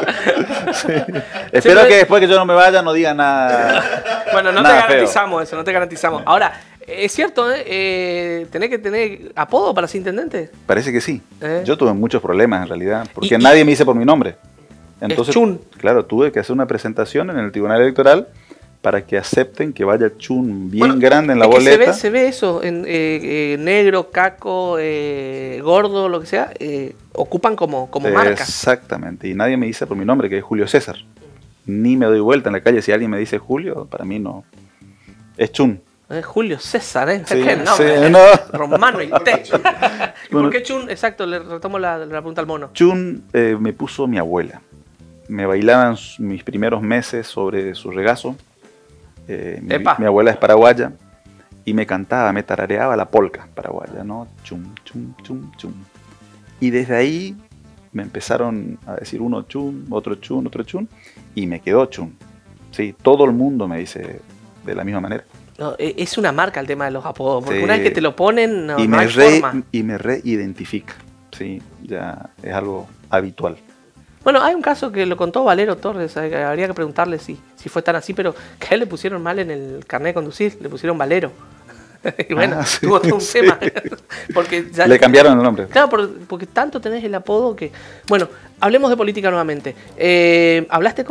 Sí. Espero que después que yo no me vaya no digan nada. Bueno, no nada te feo. garantizamos eso, no te garantizamos. Ahora, es cierto, tenés que tener apodo para ser intendente. Parece que sí. ¿Eh? Yo tuve muchos problemas en realidad, porque Y- nadie me dice por mi nombre. Entonces, Chun. claro, tuve que hacer una presentación en el Tribunal Electoral para que acepten que vaya Chun bien Bueno, grande en la es que boleta. se ve eso, en negro, caco, gordo, lo que sea, ocupan como marca. Exactamente, y nadie me dice por mi nombre, que es Julio César. Ni me doy vuelta en la calle si alguien me dice Julio, para mí no. Es Chun. Julio César, ¿eh? Sí, ¿Qué nombre? sí, no. Romano y T. ¿Y Bueno. por qué Chun? Exacto, le retomo la pregunta al mono. Chun me puso mi abuela. Me bailaban mis primeros meses sobre su regazo. Epa. Mi abuela es paraguaya y me cantaba, me tarareaba la polca paraguaya, ¿no? Chum, chum, chum, chum. Y desde ahí me empezaron a decir uno Chun, otro Chun, otro Chun, y me quedó Chun. Sí, todo el mundo me dice de la misma manera. No, es una marca el tema de los apodos, porque Sí. una vez que te lo ponen, no, y, no me hay forma. y me reidentifica. Sí, ya es algo habitual. Bueno, hay un caso que lo contó Valero Torres, habría que preguntarle si fue tan así, pero que a él le pusieron mal en el carnet de conducir, le pusieron Valero. Y bueno, Ah, sí, tuvo todo un sí. tema. Porque ya- Le cambiaron el nombre. Claro, porque tanto tenés el apodo que... Bueno, hablemos de política nuevamente. ¿Hablaste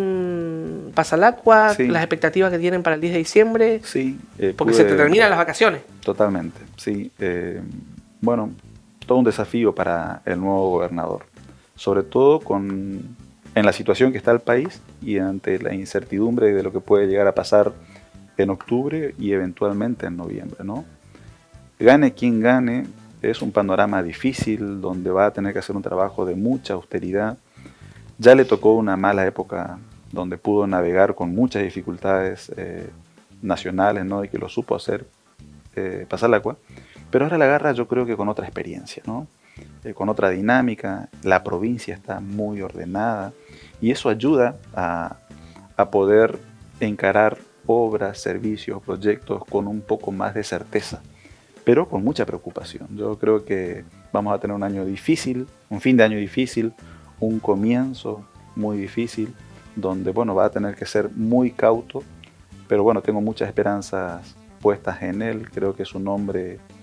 con Pasalacqua, Sí. las expectativas que tienen para el 10 de diciembre? Sí, Porque pude- se te terminan las vacaciones. Totalmente, sí. Bueno, todo un desafío para el nuevo gobernador, sobre todo en la situación que está el país y ante la incertidumbre de lo que puede llegar a pasar en octubre y eventualmente en noviembre, ¿no? Gane quien gane, es un panorama difícil donde va a tener que hacer un trabajo de mucha austeridad. Ya le tocó una mala época donde pudo navegar con muchas dificultades nacionales, ¿no? Y que lo supo hacer Pasalacqua, pero ahora la agarra yo creo que con otra experiencia, ¿no? Con otra dinámica, la provincia está muy ordenada y eso ayuda a poder encarar obras, servicios, proyectos con un poco más de certeza, pero con mucha preocupación. Yo creo que vamos a tener un año difícil, un fin de año difícil, un comienzo muy difícil, donde bueno, va a tener que ser muy cauto, pero bueno, tengo muchas esperanzas puestas en él. Creo que es un hombre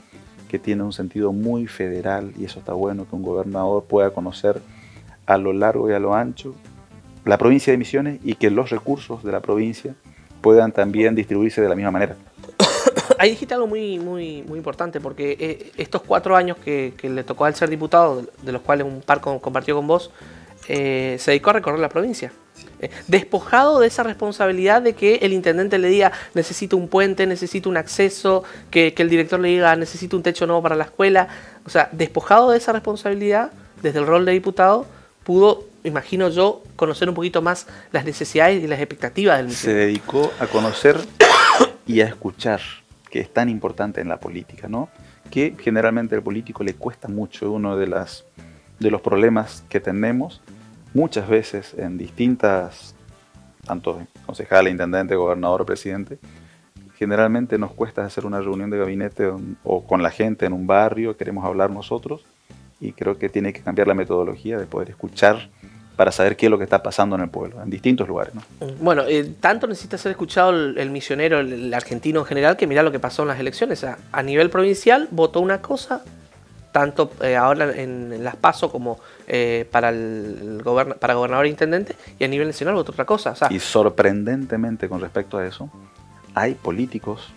que tiene un sentido muy federal, y eso está bueno, que un gobernador pueda conocer a lo largo y a lo ancho la provincia de Misiones y que los recursos de la provincia puedan también distribuirse de la misma manera. Ahí dijiste algo muy importante, porque estos 4 años que le tocó al ser diputado, de los cuales un par compartió con vos, se dedicó a recorrer la provincia. Despojado de esa responsabilidad de que el intendente le diga necesito un puente, necesito un acceso, que el director le diga necesito un techo nuevo para la escuela. O sea, despojado de esa responsabilidad, desde el rol de diputado, pudo, imagino yo, conocer un poquito más las necesidades y las expectativas del Se dedicó a conocer y a escuchar, que es tan importante en la política, ¿no? Que generalmente al político le cuesta mucho. Uno de los problemas que tenemos muchas veces en distintas, tanto concejal, intendente, gobernador, presidente, generalmente nos cuesta hacer una reunión de gabinete o con la gente en un barrio, queremos hablar nosotros, y creo que tiene que cambiar la metodología de poder escuchar para saber qué es lo que está pasando en el pueblo, en distintos lugares, ¿no? Bueno, tanto necesita ser escuchado el misionero, el argentino en general, que mirá lo que pasó en las elecciones. A nivel provincial votó una cosa, tanto ahora en las PASO como para gobernador e intendente, y a nivel nacional votó otra cosa. O sea, y sorprendentemente con respecto a eso, hay políticos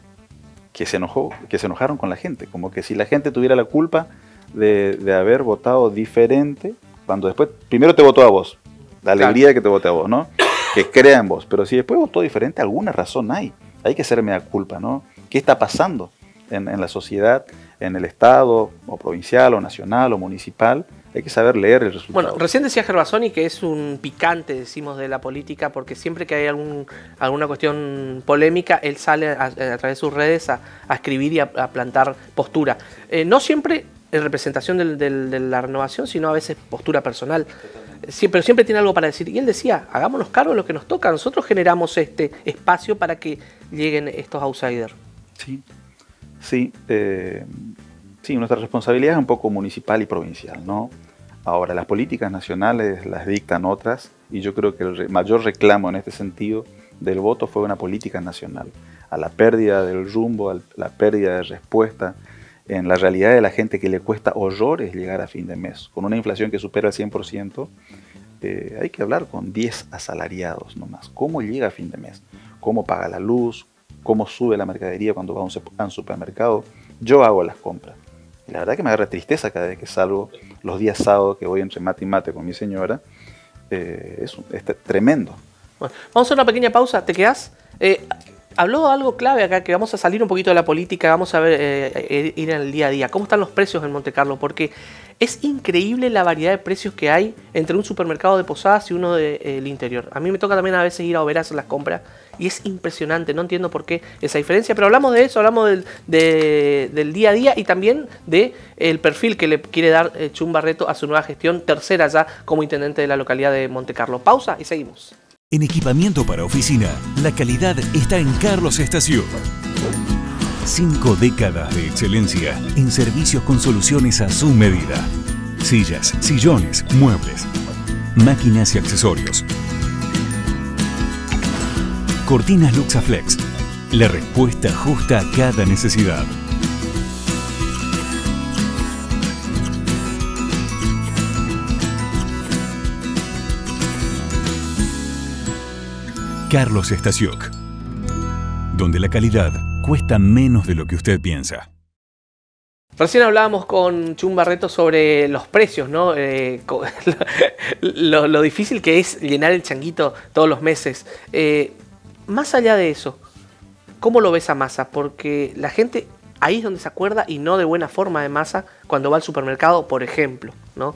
que se enojaron con la gente, como que si la gente tuviera la culpa de haber votado diferente, cuando después, primero te votó a vos, la alegría de que te vote a vos, ¿no? Que crea en vos, pero si después votó diferente, alguna razón hay que ser mea culpa, ¿no? ¿Qué está pasando en la sociedad, en el estado, o provincial, o nacional, o municipal? Hay que saber leer el resultado. Bueno, recién decía Gervasoni que es un picante, decimos, de la política, porque siempre que hay alguna cuestión polémica, él sale a través de sus redes a escribir y a plantar postura. No siempre en representación de la renovación, sino a veces postura personal. Pero siempre tiene algo para decir. Y él decía, hagámonos cargo de lo que nos toca. Nosotros generamos este espacio para que lleguen estos outsiders. Sí, nuestra responsabilidad es un poco municipal y provincial, ¿no? Ahora, las políticas nacionales las dictan otras, y yo creo que el mayor reclamo en este sentido del voto fue una política nacional. A la pérdida del rumbo, a la pérdida de respuesta, en la realidad de la gente que le cuesta horrores llegar a fin de mes, con una inflación que supera el 100%, hay que hablar con 10 asalariados nomás. ¿Cómo llega a fin de mes? ¿Cómo paga la luz? ¿Cómo sube la mercadería cuando va a un supermercado? Yo hago las compras. Y la verdad que me agarra tristeza cada vez que salgo los días sábados, que voy entre mate y mate con mi señora. Es tremendo. Bueno, vamos a hacer una pequeña pausa. ¿Te quedás? Habló algo clave acá, que vamos a salir un poquito de la política, vamos a ver, ir en el día a día. ¿Cómo están los precios en Monte Carlo? Porque es increíble la variedad de precios que hay entre un supermercado de Posadas y uno del interior. A mí me toca también a veces ir a Oberá a hacer las compras y es impresionante, no entiendo por qué esa diferencia, pero hablamos de eso, hablamos del día a día y también del perfil que le quiere dar Chum Barreto a su nueva gestión, tercera ya como intendente de la localidad de Monte Carlo. Pausa y seguimos. En equipamiento para oficina, la calidad está en Carlos Estación. 5 décadas de excelencia en servicios con soluciones a su medida. Sillas, sillones, muebles, máquinas y accesorios. Cortinas Luxaflex. La respuesta justa a cada necesidad. Carlos Estasioc, donde la calidad cuesta menos de lo que usted piensa. Recién hablábamos con Chum Barreto sobre los precios, ¿no? Lo difícil que es llenar el changuito todos los meses. Más allá de eso, ¿cómo lo ves a Massa? Porque la gente ahí es donde se acuerda, y no de buena forma, de Massa cuando va al supermercado, por ejemplo, ¿no?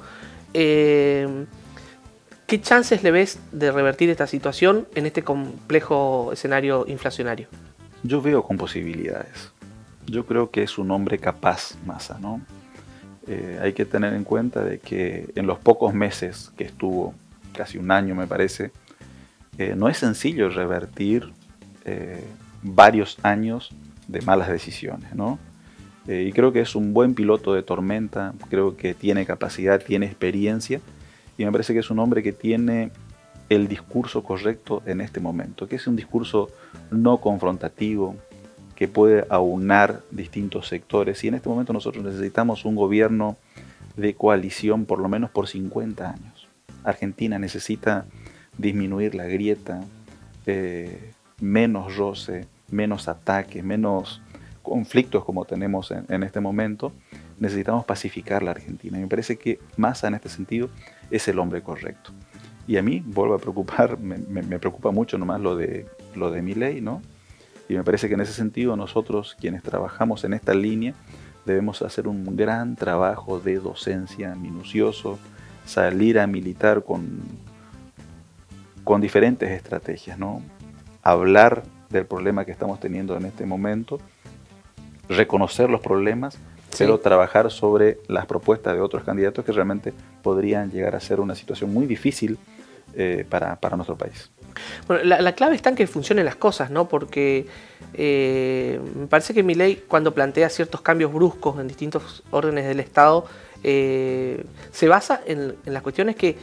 ¿Qué chances le ves de revertir esta situación en este complejo escenario inflacionario? Yo veo con posibilidades. Yo creo que es un hombre capaz, Massa, ¿no? Hay que tener en cuenta de que en los pocos meses que estuvo, casi un año me parece, no es sencillo revertir varios años de malas decisiones, ¿no? Y creo que es un buen piloto de tormenta, creo que tiene capacidad, tiene experiencia, y me parece que es un hombre que tiene el discurso correcto en este momento, que es un discurso no confrontativo, que puede aunar distintos sectores. Y en este momento nosotros necesitamos un gobierno de coalición por lo menos por 50 años. Argentina necesita disminuir la grieta, menos roce, menos ataques, menos conflictos como tenemos en este momento. Necesitamos pacificar la Argentina. Y me parece que Massa en este sentido es el hombre correcto. Y a mí, vuelvo a preocupar, me preocupa mucho nomás lo de Milei, ¿no? Y me parece que en ese sentido nosotros, quienes trabajamos en esta línea, debemos hacer un gran trabajo de docencia minucioso, salir a militar con diferentes estrategias, ¿no? Hablar del problema que estamos teniendo en este momento, reconocer los problemas, pero trabajar sobre las propuestas de otros candidatos que realmente podrían llegar a ser una situación muy difícil para nuestro país. Bueno, la clave está en que funcionen las cosas, ¿no? Porque me parece que Milei, cuando plantea ciertos cambios bruscos en distintos órdenes del Estado, se basa en las cuestiones que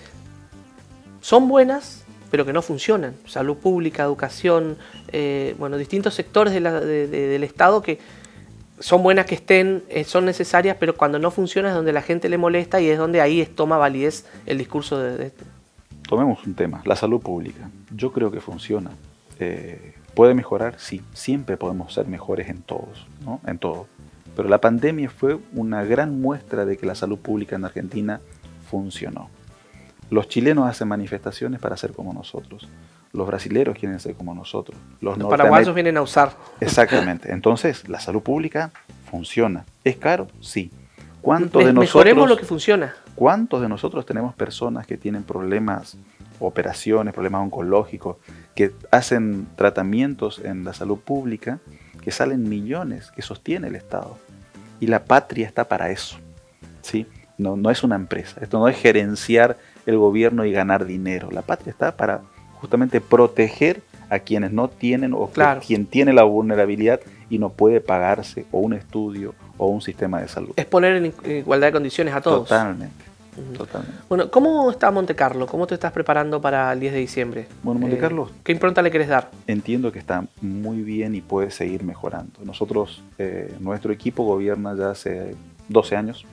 son buenas, pero que no funcionan. Salud pública, educación, bueno, distintos sectores del Estado que son buenas que estén, son necesarias, pero cuando no funciona es donde la gente le molesta y es donde ahí toma validez el discurso de Tomemos un tema, la salud pública. Yo creo que funciona. ¿Puede mejorar? Sí, siempre podemos ser mejores en todos, ¿no? En todo. Pero la pandemia fue una gran muestra de que la salud pública en Argentina funcionó. Los chilenos hacen manifestaciones para ser como nosotros. Los brasileños quieren ser como nosotros. Los paraguayos vienen a usar. Exactamente. Entonces, la salud pública funciona. ¿Es caro? Sí. Mejoremos lo que funciona. ¿Cuántos de nosotros tenemos personas que tienen problemas, operaciones, problemas oncológicos, que hacen tratamientos en la salud pública, que salen millones, que sostiene el Estado? Y la patria está para eso, ¿sí? No es una empresa. Esto no es gerenciar el gobierno y ganar dinero. La patria está para justamente proteger a quienes no tienen o quien tiene la vulnerabilidad y no puede pagarse o un estudio o un sistema de salud. Es poner en igualdad de condiciones a todos. Totalmente. Totalmente. Bueno, ¿cómo está Montecarlo? ¿Cómo te estás preparando para el 10 de diciembre? Bueno, Montecarlo, ¿qué impronta le querés dar? Entiendo que está muy bien y puede seguir mejorando. Nosotros, nuestro equipo gobierna ya hace 12 años.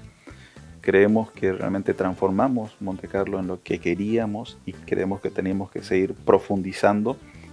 Creemos que realmente transformamos Montecarlo en lo que queríamos y creemos que tenemos que seguir profundizando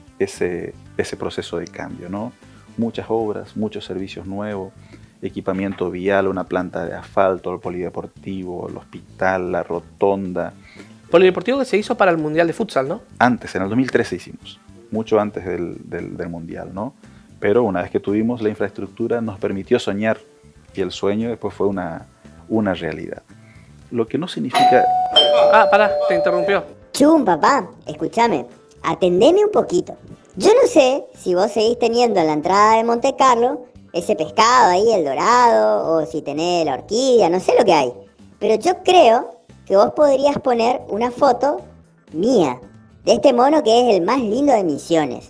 ese proceso de cambio, ¿no? Muchas obras, muchos servicios nuevos, equipamiento vial, una planta de asfalto, el polideportivo, el hospital, la rotonda. Polideportivo que se hizo para el Mundial de Futsal, ¿no? Antes, en el 2013 hicimos, mucho antes del Mundial, ¿no? Pero una vez que tuvimos la infraestructura nos permitió soñar y el sueño después fue una realidad. Lo que no significa... Pará, te interrumpió. Chum, papá, escúchame, atendeme un poquito. Yo no sé si vos seguís teniendo en la entrada de Montecarlo ese pescado ahí, el dorado, o si tenés la orquídea, no sé lo que hay. Pero yo creo que vos podrías poner una foto mía, de este mono que es el más lindo de Misiones.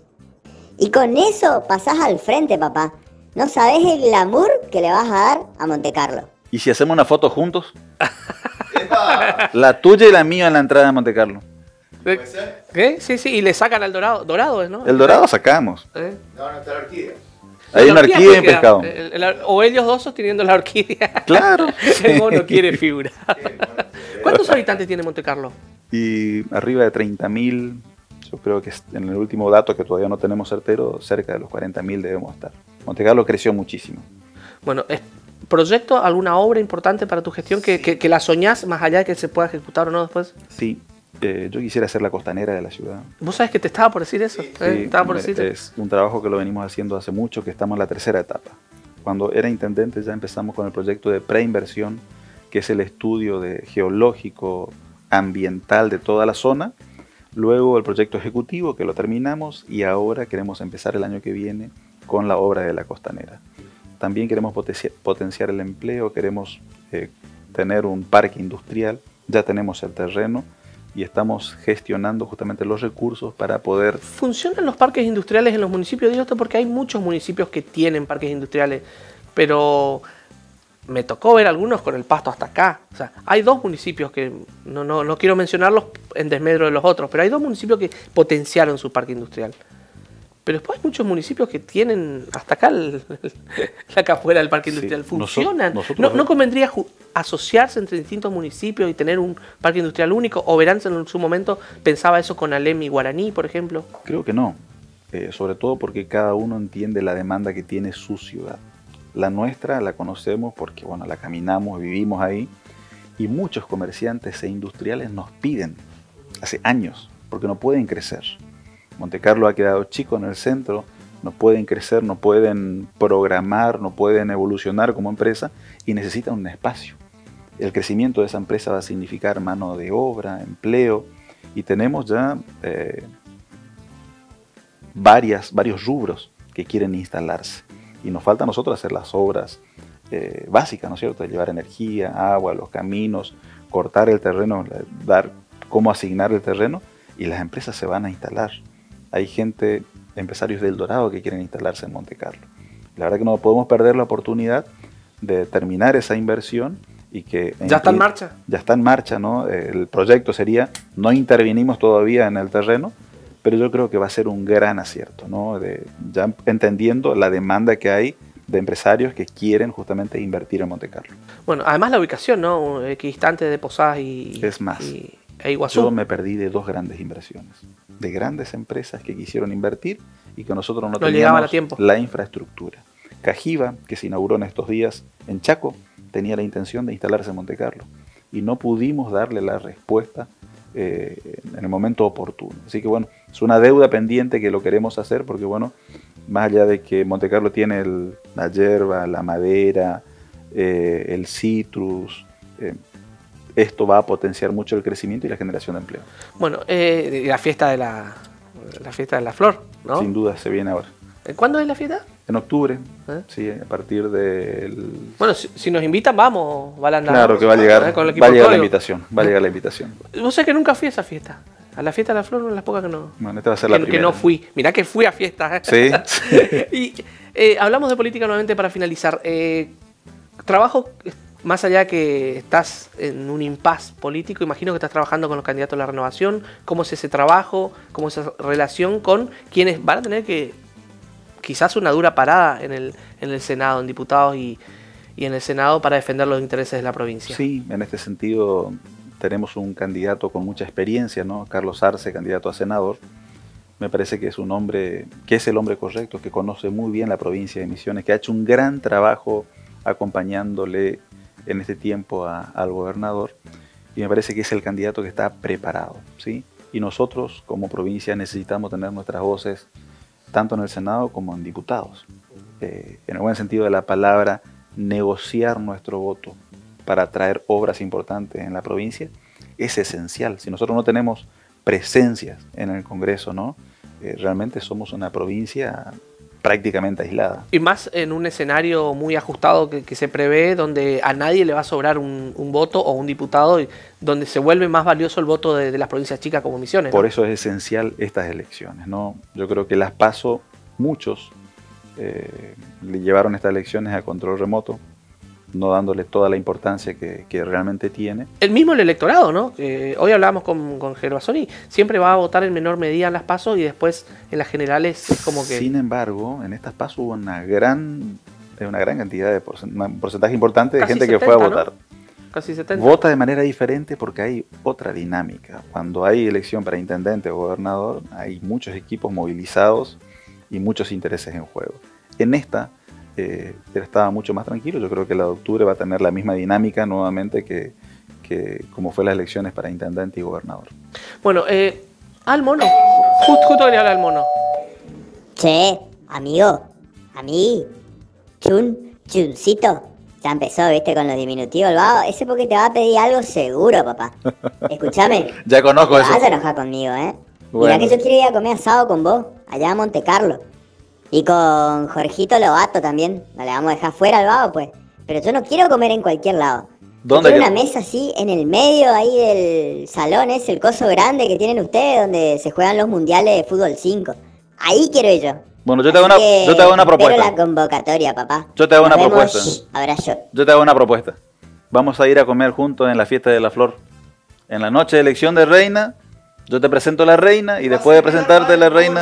Y con eso pasás al frente, papá. No sabés el glamour que le vas a dar a Montecarlo. ¿Y si hacemos una foto juntos? La tuya y la mía en la entrada de Montecarlo. ¿Puede ser? ¿Qué? Sí, y le sacan al dorado. Dorado, ¿no? El dorado sacamos. No está la orquídea. Hay una orquídea y un pescado. O ellos dos sosteniendo la orquídea. Claro. El mono quiere figurar. ¿Cuántos habitantes tiene Montecarlo? Y arriba de 30.000, yo creo que en el último dato que todavía no tenemos certero, cerca de los 40.000 debemos estar. Montecarlo creció muchísimo. Bueno, ¿proyecto alguna obra importante para tu gestión que la soñás más allá de que se pueda ejecutar o no después? Sí. Yo quisiera hacer la costanera de la ciudad. ¿Vos sabés que te estaba por decir eso? Sí, es un trabajo que lo venimos haciendo hace mucho, que estamos en la tercera etapa. Cuando era intendente ya empezamos con el proyecto de preinversión, que es el estudio geológico, ambiental de toda la zona. Luego el proyecto ejecutivo, que lo terminamos, y ahora queremos empezar el año que viene con la obra de la costanera. También queremos potenciar el empleo, queremos tener un parque industrial, ya tenemos el terreno, y estamos gestionando justamente los recursos para poder... ¿Funcionan los parques industriales en los municipios? Digo esto porque hay muchos municipios que tienen parques industriales, pero me tocó ver algunos con el pasto hasta acá. O sea, hay dos municipios que, no quiero mencionarlos en desmedro de los otros, pero hay dos municipios que potenciaron su parque industrial. Pero después hay muchos municipios que tienen hasta acá, acá afuera del parque industrial, funcionan. ¿No convendría asociarse entre distintos municipios y tener un parque industrial único? ¿O Verance en su momento pensaba eso con Alem y Guaraní, por ejemplo? Creo que no, sobre todo porque cada uno entiende la demanda que tiene su ciudad. La nuestra la conocemos porque bueno, la caminamos, vivimos ahí, y muchos comerciantes e industriales nos piden hace años, porque no pueden crecer. Montecarlo ha quedado chico en el centro, no pueden crecer, no pueden programar, no pueden evolucionar como empresa y necesitan un espacio. El crecimiento de esa empresa va a significar mano de obra, empleo, y tenemos ya varios rubros que quieren instalarse. Y nos falta a nosotros hacer las obras básicas, ¿no es cierto? Llevar energía, agua, los caminos, cortar el terreno, dar cómo asignar el terreno, y las empresas se van a instalar. Hay empresarios del Dorado que quieren instalarse en Montecarlo. La verdad que no podemos perder la oportunidad de terminar esa inversión y que... ¿Ya está en marcha? Ya está en marcha, ¿no? El proyecto sería, no intervinimos todavía en el terreno, pero yo creo que va a ser un gran acierto, ¿no? Ya entendiendo la demanda que hay de empresarios que quieren justamente invertir en Montecarlo. Bueno, además la ubicación, ¿no? Equidistante de Posadas e Iguazú. Yo me perdí de dos grandes inversiones, de grandes empresas que quisieron invertir y que nosotros no teníamos la infraestructura. Cajiva, que se inauguró en estos días en Chaco, tenía la intención de instalarse en Montecarlo y no pudimos darle la respuesta en el momento oportuno. Así que bueno, es una deuda pendiente que lo queremos hacer porque bueno, más allá de que Montecarlo tiene la hierba, la madera, el citrus, esto va a potenciar mucho el crecimiento y la generación de empleo. Bueno, la fiesta de la flor, ¿no? Sin duda se viene ahora. ¿Cuándo es la fiesta? En octubre, sí, a partir del... Bueno, si nos invitan, vamos, Balanda. Claro que va a llegar, la invitación, va a llegar la invitación. Vos sabés que nunca fui a esa fiesta. A la fiesta de la flor, una de las pocas que no... Bueno, esta va a ser la primera. Que no fui. Mirá que fui a fiestas. Sí. Y hablamos de política nuevamente para finalizar. Trabajo, más allá que estás en un impasse político, imagino que estás trabajando con los candidatos a la renovación. ¿Cómo es ese trabajo? ¿Cómo es esa relación con quienes van a tener que quizás una dura parada en el Senado, en diputados y en el Senado para defender los intereses de la provincia? Sí, en este sentido tenemos un candidato con mucha experiencia, ¿no? Carlos Arce, candidato a senador. Me parece que es un hombre, que es el hombre correcto, que conoce muy bien la provincia de Misiones, que ha hecho un gran trabajo acompañándole en este tiempo al gobernador, y me parece que es el candidato que está preparado, ¿sí? Y nosotros como provincia necesitamos tener nuestras voces tanto en el Senado como en diputados. En el buen sentido de la palabra, negociar nuestro voto para traer obras importantes en la provincia es esencial. Si nosotros no tenemos presencias en el Congreso, ¿no? Realmente somos una provincia prácticamente aislada. Y más en un escenario muy ajustado que se prevé, donde a nadie le va a sobrar un voto o un diputado, y donde se vuelve más valioso el voto de las provincias chicas como Misiones, ¿no? Por eso es esencial estas elecciones, ¿no? Yo creo que las PASO, muchos le llevaron estas elecciones a control remoto, no dándole toda la importancia que realmente tiene. El mismo el electorado, ¿no? Hoy hablábamos con Gervasoni, siempre va a votar en menor medida en las PASO y después en las generales es como que... Sin embargo, en estas PASO hubo una gran cantidad de un porcentaje importante de casi gente 70, que fue a votar. ¿no? Casi 70. Vota de manera diferente porque hay otra dinámica. Cuando hay elección para intendente o gobernador, hay muchos equipos movilizados y muchos intereses en juego. En esta estaba mucho más tranquilo. Yo creo que la de octubre va a tener la misma dinámica nuevamente que como fue las elecciones para intendente y gobernador. Bueno, al mono. Justo quería hablar al mono. Che, amigo, chuncito. Ya empezó, viste, con los diminutivos, el vago. Ese porque te va a pedir algo seguro, papá. Escúchame. Ya conozco eso. No vas a enojar conmigo, Bueno. Mirá que yo quiero ir a comer asado con vos, allá a Montecarlo. Y con Jorgito Lobato también. No le vamos a dejar fuera al vago, pues. Pero yo no quiero comer en cualquier lado. ¿Dónde? Quiero una mesa así, en el medio ahí del salón, es el coso grande que tienen ustedes, donde se juegan los mundiales de fútbol 5. Ahí quiero ir yo. Bueno, yo te hago una propuesta. Espero la convocatoria, papá. Yo te hago Nos una vemos. propuesta. Abrazo. Yo te hago una propuesta. Vamos a ir a comer juntos en la fiesta de la flor. En la noche de elección de reina, yo te presento a la reina y después de presentarte a la reina,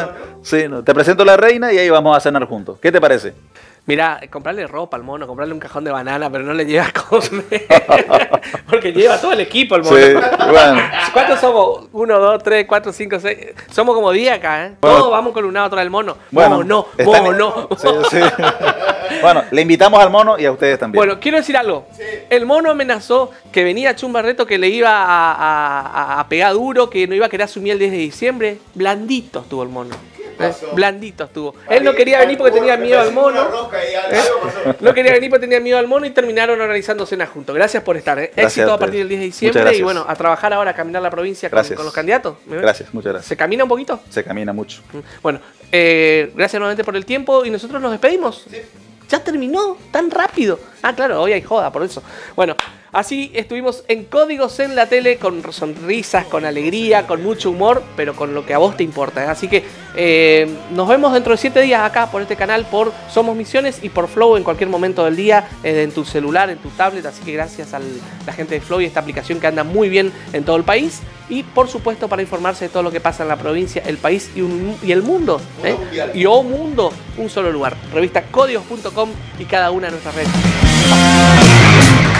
Sí, no, te presento la reina y ahí vamos a cenar juntos. ¿Qué te parece? Mirá, comprarle ropa al mono, comprarle un cajón de banana, pero no le lleva a comer. Porque lleva todo el equipo el mono. Sí, bueno. ¿Cuántos somos? 1, 2, 3, 4, 5, 6. Somos como 10 acá, ¿eh? Bueno. Todos vamos con un lado atrás del mono. Bueno, Mono, están- mono. Sí, sí. Bueno, le invitamos al mono y a ustedes también. Bueno, quiero decir algo. El mono amenazó que venía Chumbarreto, que le iba a pegar duro, que no iba a querer asumir el 10 de diciembre. Blandito estuvo el mono. Blandito estuvo. Él no quería venir porque tenía miedo al mono. No quería venir porque tenía miedo al mono y terminaron organizando cenas juntos. Gracias por estar. Gracias Éxito a a partir ustedes. del 10 de Muchas diciembre. gracias. Y bueno, a trabajar ahora, a caminar la provincia Gracias. con los candidatos. Gracias, muchas gracias. ¿Se camina un poquito? Se camina mucho. Bueno, gracias nuevamente por el tiempo y nosotros nos despedimos. Ya terminó, tan rápido. Ah, claro, hoy hay joda, por eso. Bueno, así estuvimos en Códigos en la Tele, con sonrisas, con alegría, con mucho humor, pero con lo que a vos te importa. Así que nos vemos dentro de 7 días acá por este canal, por Somos Misiones y por Flow en cualquier momento del día, en tu celular, en tu tablet. Así que gracias a la gente de Flow y esta aplicación que anda muy bien en todo el país. Y por supuesto para informarse de todo lo que pasa en la provincia, el país y el mundo. Y mundo, un solo lugar. Revista códigos.com y cada una de nuestras redes.